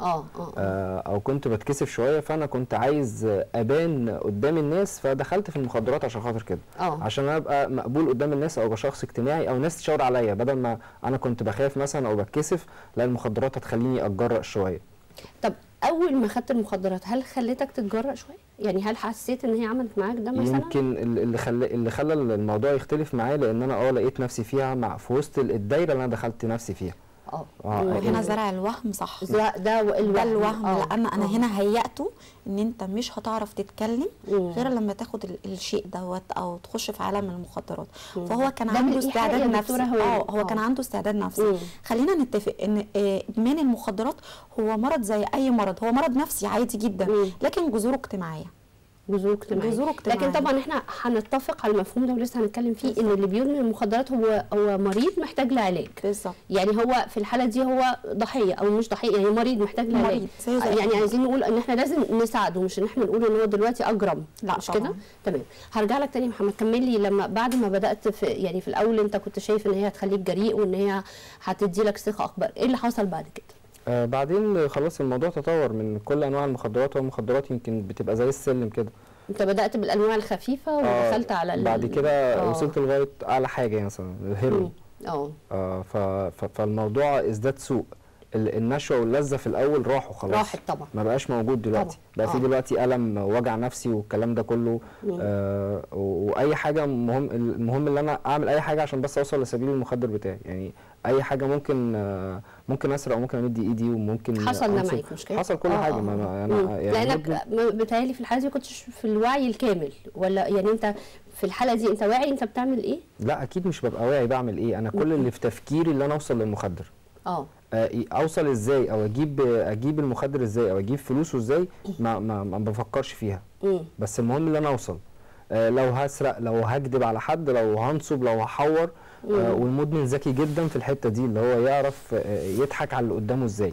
او كنت بتكسف شويه، فانا كنت عايز ابان قدام الناس، فدخلت في المخدرات عشان خاطر كده. عشان ابقى مقبول قدام الناس، او ابقى شخص اجتماعي، او الناس تشاور عليا، بدل ما انا كنت بخاف مثلا او بتكسف، لا المخدرات هتخليني اتجرأ شويه. طب اول ما خدت المخدرات هل خلتك تتجرأ شويه؟ يعني هل حسيت ان هي عملت معاك ده مثلا؟ يمكن اللي خلى الموضوع يختلف معايا، لان انا لقيت نفسي فيها في وسط الدايره اللي انا دخلت نفسي فيها. هنا زرع الوهم، صح؟ ده الوهم. لان انا هنا هيأته ان انت مش هتعرف تتكلم غير لما تاخد الشيء دوت او تخش في عالم المخدرات. فهو كان عنده استعداد نفسي. هو كان عنده استعداد نفسي. خلينا نتفق ان ادمان المخدرات هو مرض زي اي مرض، هو مرض نفسي عادي جدا، لكن جذوره اجتماعيه. جذور اجتماعيه. لكن طبعا احنا هنتفق على المفهوم ده ولسه هنتكلم فيه، ان اللي بيدمن المخدرات هو مريض محتاج لعلاج. بالظبط. يعني هو في الحاله دي هو ضحيه او مش ضحيه، يعني مريض محتاج لعلاج. يعني عايزين نقول ان احنا لازم نساعده، مش ان احنا نقول ان هو دلوقتي اجرم. لا مش كده؟ تمام. هرجع لك تاني محمد، كمل لي. لما بعد ما بدات في الاول انت كنت شايف ان هي هتخليك جريء وان هي هتدي لك ثقه اكبر، ايه اللي حصل بعد كده؟ بعدين خلاص الموضوع تطور من كل انواع المخدرات، والمخدرات يمكن بتبقى زي السلم كده. انت بدأت بالانواع الخفيفه ودخلت على بعد كده وصلت لغايه اعلى حاجه مثلا الهيروين. فالموضوع ازداد سوء. النشوه واللذه في الاول راحوا خلاص، راحت طبعا، ما بقاش موجود دلوقتي. بقى في دلوقتي الم، وجع نفسي والكلام ده كله. واي حاجه المهم ان انا اعمل اي حاجه عشان بس اوصل لسبيل المخدر بتاعي. يعني اي حاجه ممكن اسرق وممكن امد ايدي وممكن حصل ده معاك مش كده؟ حصل كل حاجه. يعني لانك بتهيألي في الحاله دي كنتش في الوعي الكامل، ولا يعني انت في الحاله دي انت واعي انت بتعمل ايه؟ لا اكيد مش ببقى واعي بعمل ايه. انا كل اللي في تفكيري اللي انا اوصل للمخدر. اوصل ازاي، او اجيب المخدر ازاي، او اجيب فلوسه ازاي، ما بفكرش فيها. بس المهم ان انا اوصل. لو هسرق، لو هكذب على حد، لو هنصب، لو هحور. والمدمن ذكي جدا في الحته دي، اللي هو يعرف يضحك على اللي قدامه ازاي.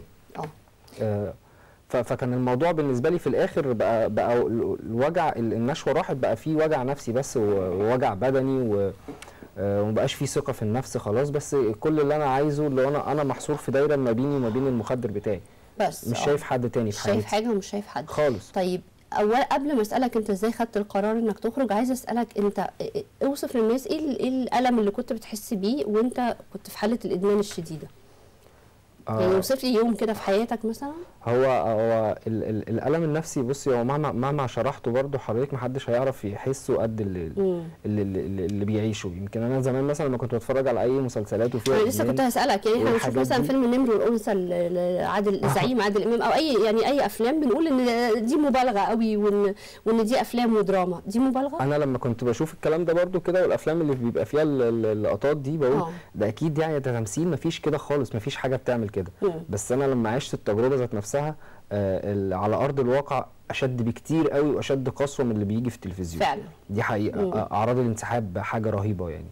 فكان الموضوع بالنسبه لي في الاخر بقى الوجع، النشوه راحت، بقى فيه وجع نفسي بس ووجع بدني، ومبقاش فيه ثقه في النفس خلاص. بس كل اللي انا عايزه، اللي انا محصور في دايره ما بيني وما بين المخدر بتاعي، بس مش شايف حد تاني في حياتي. مش شايف حاجه ومش شايف حد خالص. طيب قبل ما اسالك انت ازاي خدت القرار انك تخرج، عايزه اسالك انت اوصف للناس ايه الالم اللي كنت بتحس بيه وانت كنت في حاله الادمان الشديده. يعني اوصف لي يوم كده في حياتك مثلا. هو الالم النفسي، بصي، هو مهما شرحته برضه حضرتك ما حدش هيعرف يحسه قد اللي بيعيشه. يمكن انا زمان مثلا لما كنت بتفرج على اي مسلسلات وفيها، انا لسه كنت هسالك، يعني احنا بنشوف مثلا فيلم النمر والانثى الزعيم عادل امام، او اي افلام، بنقول ان دي مبالغه قوي، وان دي افلام ودراما، دي مبالغه. انا لما كنت بشوف الكلام ده برضه كده، والافلام اللي بيبقى فيها اللقطات دي، بقول ده اكيد يعني ده تمثيل، مفيش كده خالص، مفيش حاجه بتعمل كده. بس انا لما عشت التجربه ذات نفسها على ارض الواقع اشد بكتير قوي، واشد قسوه من اللي بيجي في التلفزيون فعلا. دي حقيقه. اعراض الانسحاب حاجه رهيبه يعني.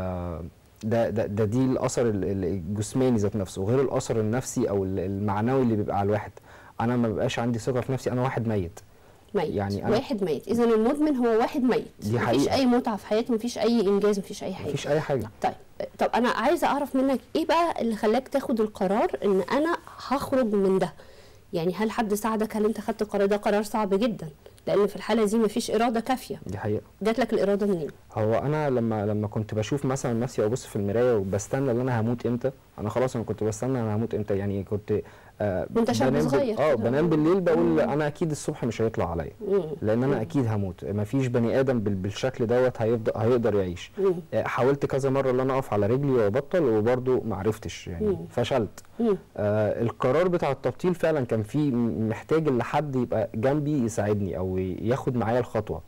دي الاثر الجسماني ذات نفسه، غير الاثر النفسي او المعنوي اللي بيبقى على الواحد. انا ما بقاش عندي ثقه في نفسي، انا واحد ميت. يعني واحد ميت. اذا المدمن هو واحد ميت، دي حقيقة. مفيش اي متعه في حياته، مفيش اي انجاز، مفيش اي حاجه. مفيش اي حاجه. طب انا عايزه اعرف منك ايه بقى اللي خلاك تاخد القرار ان انا هخرج من ده؟ يعني هل حد ساعدك؟ هل انت خدت القرار؟ ده قرار صعب جدا، لان في الحاله دي مفيش اراده كافيه. دي حقيقه. جات لك الاراده منين؟ هو انا لما كنت بشوف مثلا نفسي او ابص في المرايه وبستنى ان انا هموت امتى، انا خلاص انا كنت بستنى انا هموت امتى. يعني كنت وانت شاب صغير بنام بالليل بقول انا اكيد الصبح مش هيطلع عليا، لان انا اكيد هموت، ما فيش بني ادم بالشكل دوت هيقدر يعيش. حاولت كذا مره ان انا اقف على رجلي وابطل وبرده ما عرفتش يعني، فشلت. القرار بتاع التبطيل فعلا كان فيه محتاج لحد يبقى جنبي يساعدني او ياخد معايا الخطوه.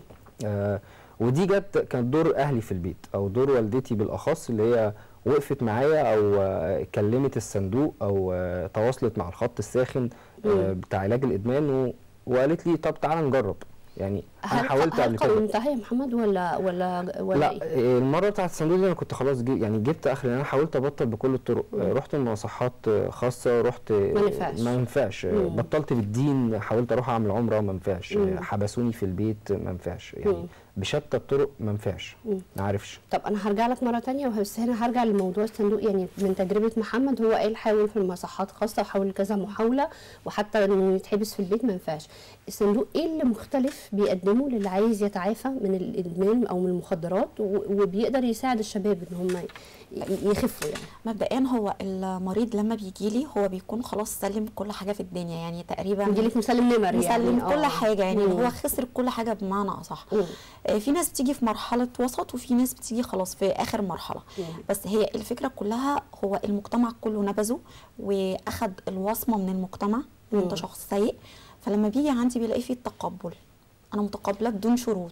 ودي كانت دور اهلي في البيت او دور والدتي بالاخص، اللي هي وقفت معايا او كلمت الصندوق او تواصلت مع الخط الساخن بتاع علاج الادمان وقالت لي طب تعالى نجرب. يعني انا حاولت قبل كده. هل انتهى يا محمد ولا لا إيه؟ المره بتاعت الصندوق دي انا كنت خلاص يعني جبت اخري. انا حاولت ابطل بكل الطرق، رحت مصحات خاصه، رحت ما ينفعش. بطلت بالدين، حاولت اروح اعمل عمره ما ينفعش، حبسوني في البيت ما ينفعش، يعني بشتى الطرق ما ينفعش، ما عرفش. طب انا هرجع لك مره ثانيه، بس هنا هرجع لموضوع الصندوق. يعني من تجربه محمد، هو قال حاول في المصحات خاصه وحاول كذا محاوله، وحتى انه يتحبس في البيت ما ينفعش. الصندوق ايه اللي مختلف بيقدمه للي عايز يتعافى من الادمان او من المخدرات وبيقدر يساعد الشباب ان هم يخفوا؟ يعني مبدئيا هو المريض لما بيجي لي هو بيكون خلاص سلم كل حاجه في الدنيا، يعني تقريبا بيجي لك مسلم نمر، مسلم يعني كل حاجه، يعني هو خسر كل حاجه بمعنى اصح. في ناس بتيجي في مرحله وسط، وفي ناس بتيجي خلاص في اخر مرحله. بس هي الفكره كلها، هو المجتمع كله نبذه واخد الوصمه من المجتمع انت شخص سيء، فلما بيجي عندي بيلاقي فيه التقبل، انا متقبلك بدون شروط.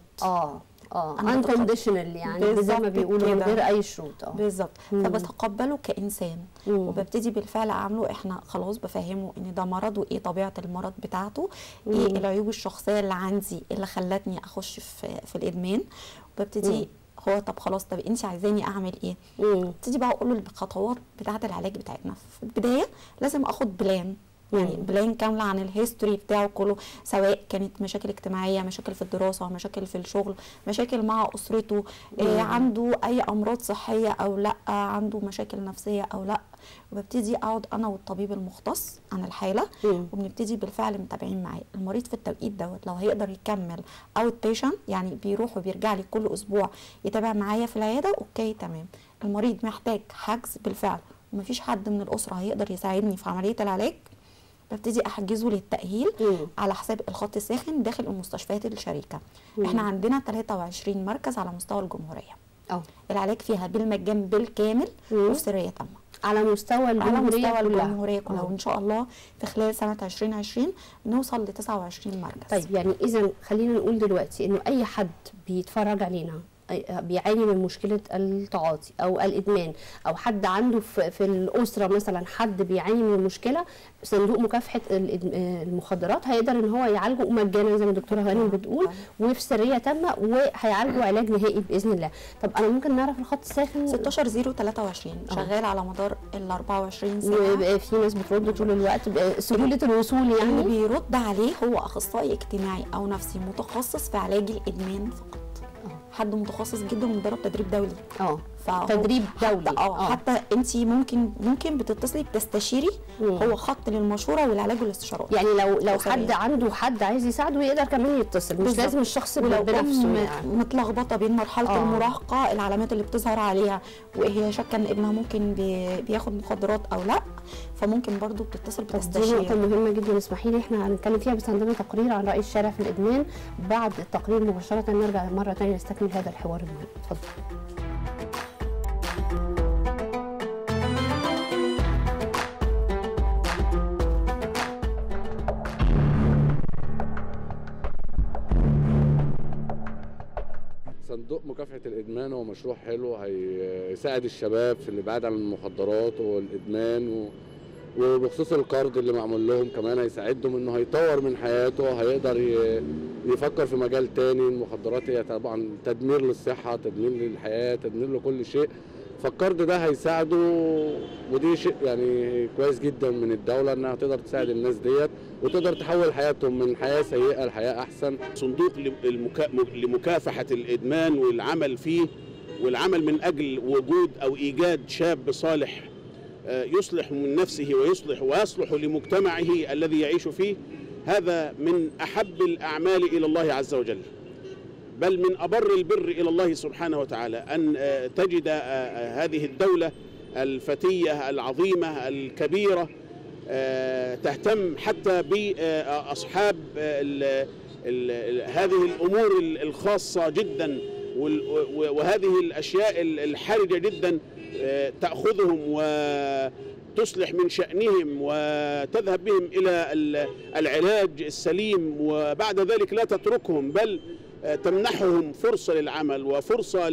unconditional، يعني زي ما بيقولوا من غير اي شروط. بالظبط. فبتقبله كانسان، وببتدي بالفعل اعامله، احنا خلاص بفهمه ان ده مرض، وايه طبيعه المرض بتاعته، ايه العيوب الشخصيه اللي عندي اللي خلتني اخش في الادمان، وببتدي هو طب خلاص، طب انت عايزاني اعمل ايه؟ ابتدي بقى اقول له الخطوات بتاعه العلاج بتاعتنا. في البدايه لازم اخد بلان، يعني بلان كامله عن الهيستوري بتاعه كله، سواء كانت مشاكل اجتماعيه، مشاكل في الدراسه، مشاكل في الشغل، مشاكل مع اسرته، عنده اي امراض صحيه او لا، عنده مشاكل نفسيه او لا. وببتدي اقعد انا والطبيب المختص عن الحاله، وبنبتدي بالفعل متابعين معاه. المريض في التوقيت دوت لو هيقدر يكمل اوت بيشنت، يعني بيروح وبيرجع لي كل اسبوع يتابع معايا في العياده، اوكي تمام. المريض محتاج حجز بالفعل ومفيش حد من الاسره هيقدر يساعدني في عمليه العلاج، ببتدي احجزه للتاهيل على حساب الخط الساخن داخل المستشفيات الشريكه. احنا عندنا 23 مركز على مستوى الجمهوريه. العلاج فيها بالمجان بالكامل وفي سريه تامه على مستوى الجمهوريه كلها. وان شاء الله في خلال سنه 2020 نوصل ل 29 مركز. طيب يعني اذا خلينا نقول دلوقتي انه اي حد بيتفرج علينا بيعاني من مشكله التعاطي او الادمان، او حد عنده في الاسره مثلا حد بيعاني من المشكله، صندوق مكافحه المخدرات هيقدر ان هو يعالجه مجانا زي ما الدكتوره هانم بتقول، وفي سريه تامه، وهيعالجه علاج نهائي باذن الله. طب انا ممكن نعرف الخط الساخن؟ 16023 شغال على مدار ال 24 ساعه، وفي ناس بترد طول الوقت، سهوله الوصول يعني. اللي بيرد عليه هو اخصائي اجتماعي او نفسي متخصص في علاج الادمان فقط، حد متخصص جدا ومدرب تدريب دولي. تدريب دولي. حتى انت ممكن بتتصلي بتستشيري، هو خط للمشوره والعلاج والاستشارات. يعني لو حد عنده حد عايز يساعده يقدر كمان يتصل، مش لازم الشخص بنفسه. يعني متلخبطه بين مرحله المراهقه، العلامات اللي بتظهر عليها، وهي شاكه ان ابنها ممكن بياخد مخدرات او لا، فممكن برضو بتتصل بتستشير. دي نقطه مهمه جدا، اسمحي لي احنا هنتكلم فيها، بس عندنا تقرير عن راي الشارع في الادمان. بعد التقرير مباشره نرجع مره ثانيه نستكمل هذا الحوار المهم. اتفضل. صندوق مكافحة الإدمان هو مشروع حلو، هيساعد الشباب في الإبعاد عن المخدرات والإدمان، وبخصوص القرض اللي معمول لهم كمان هيساعدهم إنه هيطور من حياته، هيقدر يفكر في مجال تاني. المخدرات هي طبعا تدمير للصحة، تدمير للحياة، تدمير لكل شيء، فالقرض ده هيساعده، ودي شيء يعني كويس جدا من الدولة انها تقدر تساعد الناس ديت وتقدر تحول حياتهم من حياة سيئة لحياة احسن. صندوق لمكافحة الادمان والعمل فيه، والعمل من اجل وجود او ايجاد شاب صالح يصلح من نفسه ويصلح لمجتمعه الذي يعيش فيه، هذا من احب الاعمال الى الله عز وجل، بل من أبر البر إلى الله سبحانه وتعالى أن تجد هذه الدولة الفتية العظيمة الكبيرة تهتم حتى بأصحاب هذه الأمور الخاصة جدا وهذه الأشياء الحرجة جدا، تأخذهم وتصلح من شأنهم وتذهب بهم إلى العلاج السليم، وبعد ذلك لا تتركهم بل تمنحهم فرصة للعمل وفرصة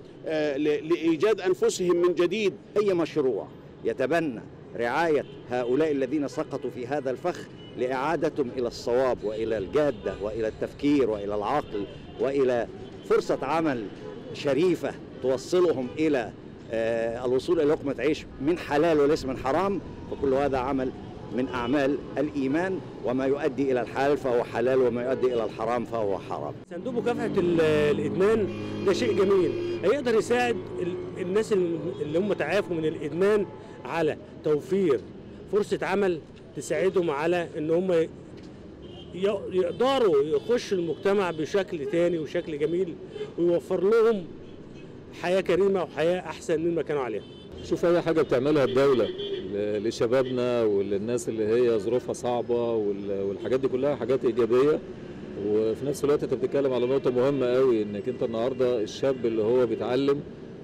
لإيجاد أنفسهم من جديد. أي مشروع يتبنى رعاية هؤلاء الذين سقطوا في هذا الفخ لإعادتهم إلى الصواب وإلى الجادة وإلى التفكير وإلى العقل وإلى فرصة عمل شريفة توصلهم إلى الوصول إلى لقمة عيش من حلال وليس من حرام، فكل هذا عمل من أعمال الإيمان، وما يؤدي إلى الحلال فهو حلال وما يؤدي إلى الحرام فهو حرام. صندوق مكافحة الإدمان ده شيء جميل، هيقدر يساعد الناس اللي هم تعافوا من الإدمان على توفير فرصة عمل تساعدهم على إن هم يقدروا يخشوا المجتمع بشكل تاني وشكل جميل، ويوفر لهم حياة كريمة وحياة أحسن مما كانوا عليها. شوف أي حاجة بتعملها الدولة لشبابنا وللناس اللي هي ظروفها صعبة والحاجات دي كلها حاجات إيجابية، وفي نفس الوقت أنت بتتكلم على نقطة مهمة قوي، إنك أنت النهاردة الشاب اللي هو بيتعلم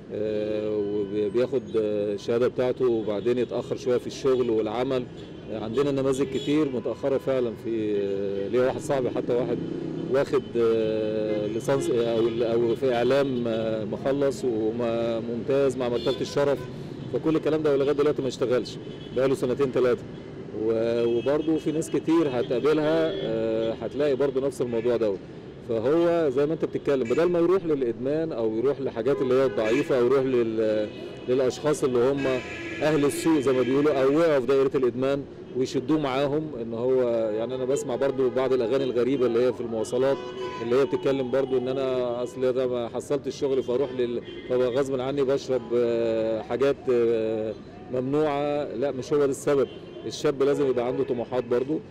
وبياخد الشهادة بتاعته وبعدين يتأخر شوية في الشغل والعمل. عندنا نماذج كتير متأخرة فعلا. في ليه واحد صاحبي حتى واحد واخد ليسانس أو في إعلام مخلص وممتاز مع مرتبة الشرف، فكل الكلام ده لغاية دلوقتي ما اشتغلش بقاله سنتين ثلاثة. وبرضه في ناس كتير هتقابلها هتلاقي برضه نفس الموضوع ده. فهو زي ما انت بتتكلم، بدل ما يروح للإدمان أو يروح لحاجات اللي هي الضعيفة أو يروح للأشخاص اللي هم أهل السوء زي ما بيقولوا أو وقعوا في دائرة الإدمان ويشدوه معاهم، ان هو يعني انا بسمع برضو بعض الاغاني الغريبه اللي هي في المواصلات اللي هي بتتكلم برضو ان انا اصل انا ما حصلت الشغل فاروح غصب عني بشرب حاجات ممنوعه. لا، مش هو ده السبب. الشاب لازم يبقى عنده طموحات برضو.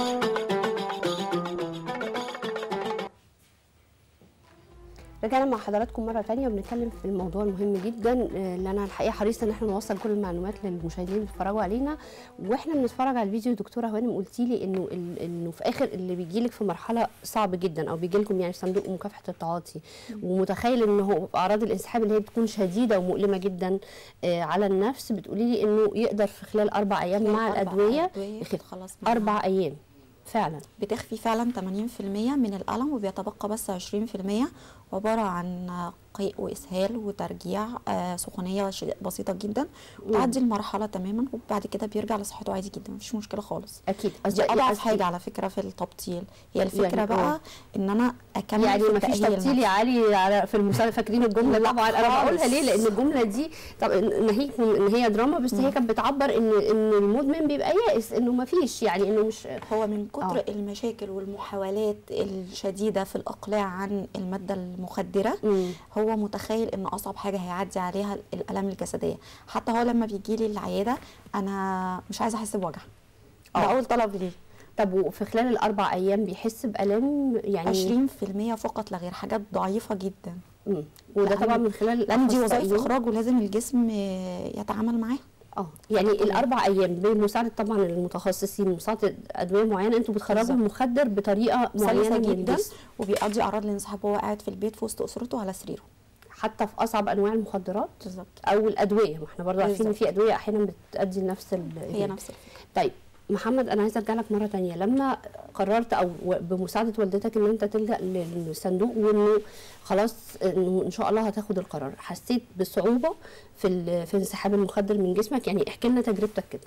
رجعنا مع حضراتكم مرة تانية وبنتكلم في الموضوع المهم جدا اللي أنا الحقيقة حريصة إن احنا نوصل كل المعلومات للمشاهدين اللي بيتفرجوا علينا. واحنا بنتفرج على الفيديو دكتورة هوانم قلتي لي إنه في آخر اللي بيجي لك في مرحلة صعبة جدا أو بيجي لكم يعني صندوق مكافحة التعاطي ومتخيل إنه هو أعراض الانسحاب اللي هي بتكون شديدة ومؤلمة جدا على النفس، بتقولي لي إنه يقدر في خلال 4 أيام مع الأدوية خلاص 4 أيام فعلا بتخفي فعلا 80% من الألم وبيتبقى بس 20% عبارة عن قيء وإسهال وترجيع، سخونية بسيطة جدا، وتعدي المرحلة تماما وبعد كده بيرجع لصحته عادي جدا، مفيش مشكلة خالص. أكيد دي أضعف حاجة على فكرة في التبطيل، هي الفكرة يعني بقى إن أنا أكمل يعني مفيش تبطيل يا علي في المسلسل. فاكرين الجملة؟ طبعا أنا بقولها ليه؟ لأن الجملة دي طب ناهيك إن هي دراما بس هي كانت بتعبر إن المدمن بيبقى يائس إنه مفيش، يعني إنه مش هو من كتر المشاكل والمحاولات الشديدة في الإقلاع عن المادة المخدرة هو متخيل ان اصعب حاجه هيعدي عليها الالام الجسديه. حتى هو لما بيجي لي العياده انا مش عايزه احس بوجع، ده اول طلب ليه. طب وفي خلال ال4 أيام بيحس بالام يعني 20% فقط لا غير، حاجات ضعيفه جدا. وده طبعا من خلال لان دي وظائف اخراج ولازم الجسم يتعامل معاها. يعني ال4 أيام بمساعدة طبعا المتخصصين، مساعدة أدوية معينة، انتوا بتخرجوا المخدر بطريقة معينة جدا وبيقضي أعراض الانسحاب وهو قاعد في البيت في وسط أسرته على سريره. حتى في أصعب أنواع المخدرات بالظبط أو الأدوية، ما احنا برضه عارفين إن في أدوية أحيانا بتأدي نفس هي نفس الفكرة. طيب محمد، أنا عايزة أرجع لك مرة تانية. لما قررت أو بمساعدة والدتك إن أنت تلجأ للصندوق وإنه خلاص إنه إن شاء الله هتاخد القرار، حسيت بصعوبة في انسحاب المخدر من جسمك؟ يعني احكي لنا تجربتك كده.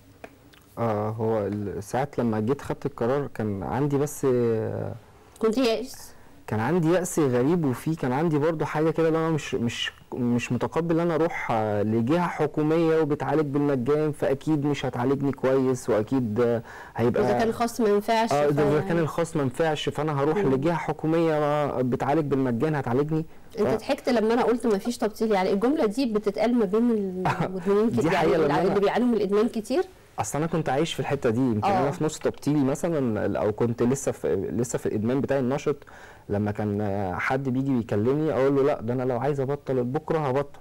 هو ساعات لما جيت خدت القرار كان عندي بس كنت يائس؟ كان عندي يأس غريب، وفي كان عندي برضو حاجه كده اللي انا مش متقبل ان انا اروح لجهه حكوميه وبتعالج بالمجان، فاكيد مش هتعالجني كويس واكيد هيبقى اذا كان الخاص ما ينفعش. اذا كان الخاص ما ينفعش فانا هروح لجهه حكوميه بتعالج بالمجان هتعالجني. انت ضحكت لما انا قلت ما فيش تبطيل، يعني الجمله دي بتتقال ما بين المدمنين كتير، يعني اللي بيعانوا من الادمان كتير. اصل انا كنت عايش في الحته دي، يمكن انا في نص تبطيلي مثلا او كنت لسه في الادمان بتاعي النشط. لما كان حد بيجي بيكلمني اقول له لا ده انا لو عايز ابطل بكره هبطل،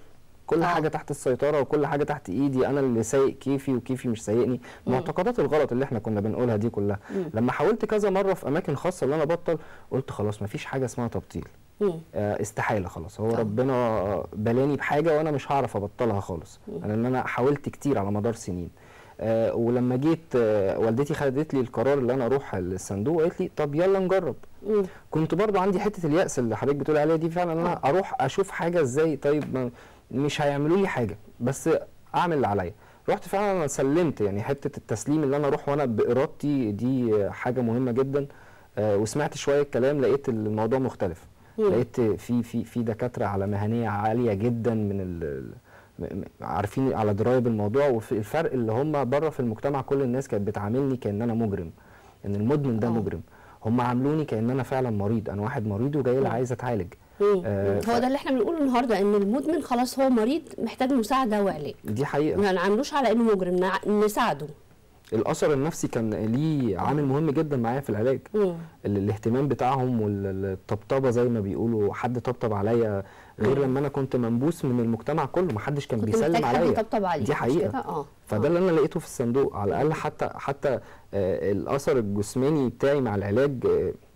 كل حاجه تحت السيطره وكل حاجه تحت ايدي، انا اللي سايق كيفي وكيفي مش سايقني. المعتقدات الغلط اللي احنا كنا بنقولها دي كلها لما حاولت كذا مره في اماكن خاصه ان انا ابطل، قلت خلاص مفيش حاجه اسمها تبطيل. استحاله خلاص، هو ربنا بلاني بحاجه وانا مش هعرف ابطلها خالص، لان انا حاولت كتير على مدار سنين. ولما جيت والدتي خدت لي القرار اللي انا اروح الصندوق، قالت لي طب يلا نجرب. كنت برضو عندي حته اليأس اللي حضرتك بتقول عليها دي فعلا، انا اروح اشوف حاجه ازاي، طيب مش هيعملوا لي حاجه بس اعمل اللي عليا. رحت فعلا انا سلمت، يعني حته التسليم اللي انا اروح وانا بارادتي دي حاجه مهمه جدا. وسمعت شويه الكلام، لقيت الموضوع مختلف. لقيت في دكاتره على مهنيه عاليه جدا من عارفين على درايه بالموضوع، وفي الفرق اللي هم بره في المجتمع كل الناس كانت بتعاملني كان انا مجرم، ان المدمن ده مجرم. هم عاملوني كان انا فعلا مريض، انا واحد مريض وجاي لي عايز اتعالج. هو ده اللي احنا بنقوله النهارده، ان المدمن خلاص هو مريض محتاج مساعده وعلاج. دي حقيقه، ما نعاملوش على انه مجرم، نساعده. الاثر النفسي كان ليه عامل مهم جدا معايا في العلاج. الاهتمام بتاعهم والطبطبه زي ما بيقولوا، حد طبطب عليا غير لما انا كنت منبوس من المجتمع كله، ما حدش كان بيسلم عليا. دي حقيقه. فده اللي انا لقيته في الصندوق على الاقل. حتى الاثر الجسماني بتاعي مع العلاج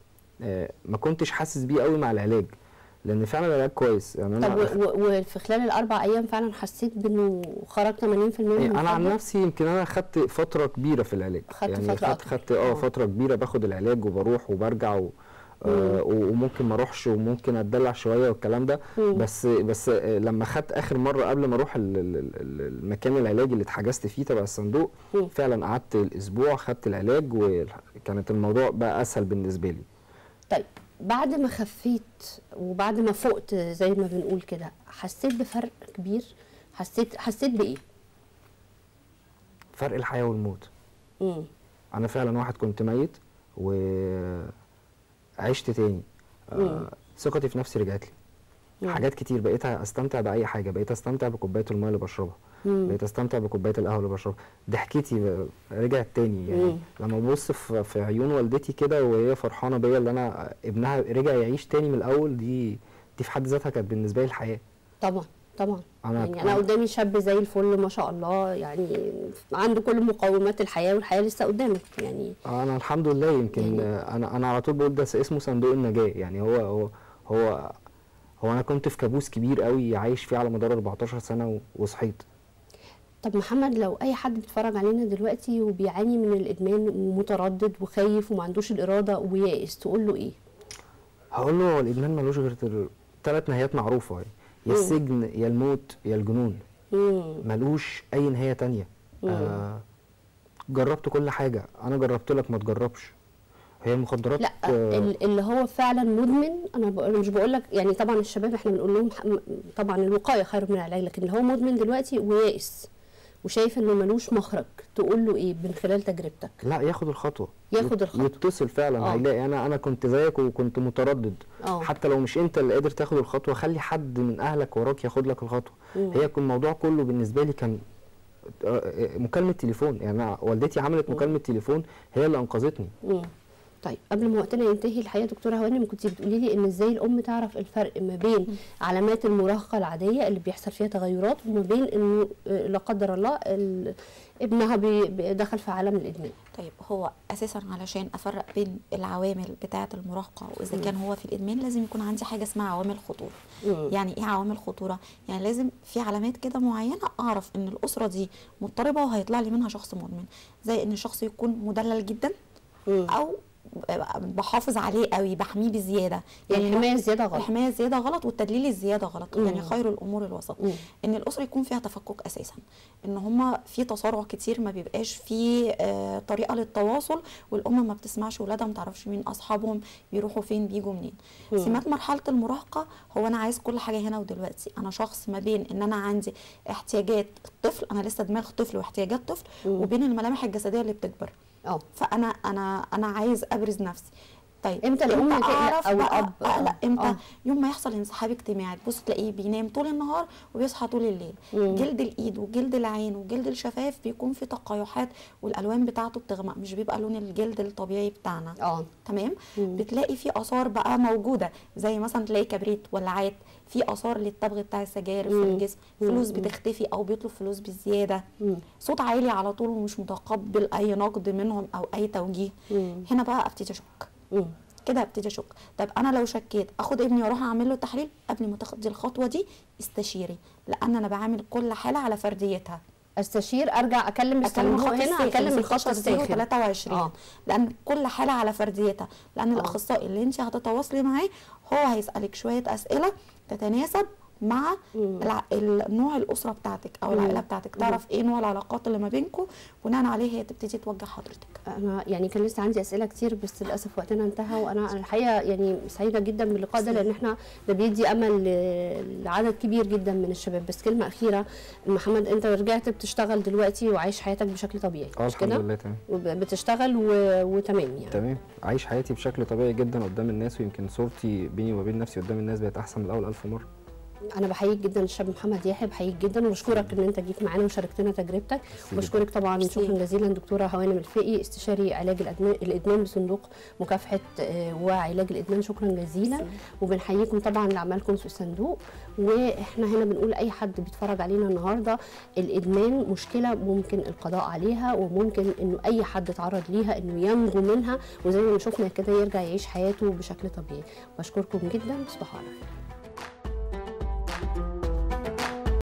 ما كنتش حاسس بيه قوي مع العلاج، لان فعلا العلاج كويس. يعني طب وفي خلال ال4 ايام فعلا حسيت بانه خرج 80% من انا عن نفسي يمكن انا خدت فتره كبيره في العلاج، خدت فتره كبيره باخد العلاج وبروح وبرجع وممكن ما اروحش وممكن اتدلع شويه والكلام ده. بس لما خدت اخر مره قبل ما اروح المكان العلاجي اللي اتحجزت فيه تبع الصندوق، فعلا قعدت الاسبوع خدت العلاج وكانت الموضوع بقى اسهل بالنسبه لي. طيب بعد ما خفيت وبعد ما فقت زي ما بنقول كده، حسيت بفرق كبير؟ حسيت بايه؟ فرق الحياه والموت. انا فعلا واحد كنت ميت وعشت تاني. ثقتي في نفسي رجعت لي. حاجات كتير بقيت استمتع باي حاجه، بقيت استمتع بكوبايه الميه اللي بشربها، بقيت استمتع بكوبايه القهوه اللي بشربها. ضحكتي رجعت تاني. يعني لما ببص في عيون والدتي كده وهي فرحانه بيا اللي انا ابنها رجع يعيش تاني من الاول، دي في حد ذاتها كانت بالنسبه لي الحياه. طبعا يعني انا قدامي شاب زي الفل ما شاء الله، يعني عنده كل مقومات الحياه والحياه لسه قدامك يعني. انا الحمد لله. يمكن يعني انا على طول بقول ده اسمه صندوق النجاه. يعني هو انا كنت في كابوس كبير قوي عايش فيه على مدار 14 سنه وصحيت. طب محمد، لو اي حد بيتفرج علينا دلوقتي وبيعاني من الادمان ومتردد وخايف وما عندوش الاراده ويائس، تقول له ايه؟ هقول له هو الادمان ملوش غير 3 نهايات معروفه، يعني يا السجن يا الموت يا الجنون. ملوش اي نهايه تانية. جربت كل حاجه، انا جربت لك ما تجربش. هي المخدرات لا اللي هو فعلا مدمن، انا مش بقول لك يعني، طبعا الشباب احنا بنقول لهم طبعا الوقايه خير من العلاج، لكن اللي هو مدمن دلوقتي ويائس وشايف انه ملوش مخرج، تقول له ايه من خلال تجربتك؟ لا ياخد الخطوه، يتصل فعلا. هيلاقي انا كنت زيك وكنت متردد. حتى لو مش انت اللي قادر تاخد الخطوه، خلي حد من اهلك وراك ياخد لك الخطوه. هي الموضوع كله بالنسبه لي كان مكالمه تليفون. يعني والدتي عملت مكالمه تليفون هي اللي انقذتني. طيب قبل ما وقتنا ينتهي الحقيقه دكتوره هوانم، كنت بتقولي لي ان ازاي الام تعرف الفرق ما بين علامات المراهقه العاديه اللي بيحصل فيها تغيرات، وما بين انه لا قدر الله ابنها دخل في عالم الادمان. طيب هو اساسا علشان افرق بين العوامل بتاعه المراهقه واذا كان هو في الادمان، لازم يكون عندي حاجه اسمها عوامل خطوره. يعني ايه عوامل خطوره؟ يعني لازم في علامات كده معينه اعرف ان الاسره دي مضطربه وهيطلع لي منها شخص مدمن، زي ان الشخص يكون مدلل جدا او بحافظ عليه قوي، بحميه بزياده. يعني الحمايه الزياده غلط. الحمايه الزياده غلط والتدليل الزياده غلط. يعني خير الامور الوسط. ان الاسره يكون فيها تفكك اساسا، ان هما في تسارع كتير، ما بيبقاش في طريقه للتواصل، والام ما بتسمعش ولادها، ما تعرفش مين اصحابهم، بيروحوا فين، بيجوا منين. سمات مرحله المراهقه هو انا عايز كل حاجه هنا ودلوقتي. انا شخص ما بين ان انا عندي احتياجات الطفل، انا لسه دماغ طفل واحتياجات طفل، وبين الملامح الجسديه اللي بتكبر. فانا انا عايز ابرز نفسي. طيب امتى الام تقلق او الاب؟ اقلق امتى؟ يوم ما يحصل انسحاب اجتماعي، تبص تلاقيه بينام طول النهار وبيصحى طول الليل. جلد الايد وجلد العين وجلد الشفايف بيكون في تقيحات والالوان بتاعته بتغمق، مش بيبقى لون الجلد الطبيعي بتاعنا. تمام. بتلاقي في اثار بقى موجوده، زي مثلا تلاقي كبريت، ولعات، في اثار للتبغ بتاع السجاير في الجسم، فلوس بتختفي او بيطلب فلوس بزياده، صوت عالي على طول ومش متقبل اي نقد منهم او اي توجيه. هنا بقى ابتدي اشك. كده ابتدي اشك. طب انا لو شكيت اخد ابني واروح اعمل له تحليل؟ قبل ما تاخدي الخطوه دي استشيري، لان انا بعامل كل حاله على فرديتها. استشير، ارجع اكلم الصندوق هنا، اكلم الخط الساخن 23 لان كل حاله على فرديتها، لان الاخصائي اللي انت هتتواصلي معاه هو هيسالك شويه اسئله تتناسب مع النوع الاسره بتاعتك او العائله بتاعتك، تعرف ايه نوع العلاقات اللي ما بينكم، بناء عليه هي تبتدي توجه حضرتك. انا يعني كان لسه عندي اسئله كتير بس للاسف وقتنا انتهى، وانا الحقيقه يعني سعيده جدا باللقاء ده لان احنا ده بيدي امل لعدد كبير جدا من الشباب. بس كلمه اخيره، محمد انت رجعت بتشتغل دلوقتي وعايش حياتك بشكل طبيعي مش كده؟ الحمد لله تمام. بتشتغل وتمام يعني. تمام، عايش حياتي بشكل طبيعي جدا قدام الناس، ويمكن صورتي بيني وبين نفسي قدام الناس بقت احسن من الاول 1000 مره. انا بحييك جدا الشاب محمد يحيى، بحييك جدا وبشكرك ان انت جيت معانا وشاركتنا تجربتك. وبشكرك طبعا شكرا جزيلا دكتوره هوانم الفقي، استشاري علاج الادمان بصندوق مكافحه وعلاج الادمان، شكرا جزيلا. وبنحييكم طبعا لعملكم في الصندوق. واحنا هنا بنقول اي حد بيتفرج علينا النهارده، الادمان مشكله ممكن القضاء عليها، وممكن انه اي حد اتعرض ليها انه ينجو منها، وزي ما شفنا كده يرجع يعيش حياته بشكل طبيعي. بشكركم جدا، تصبحوا على خير.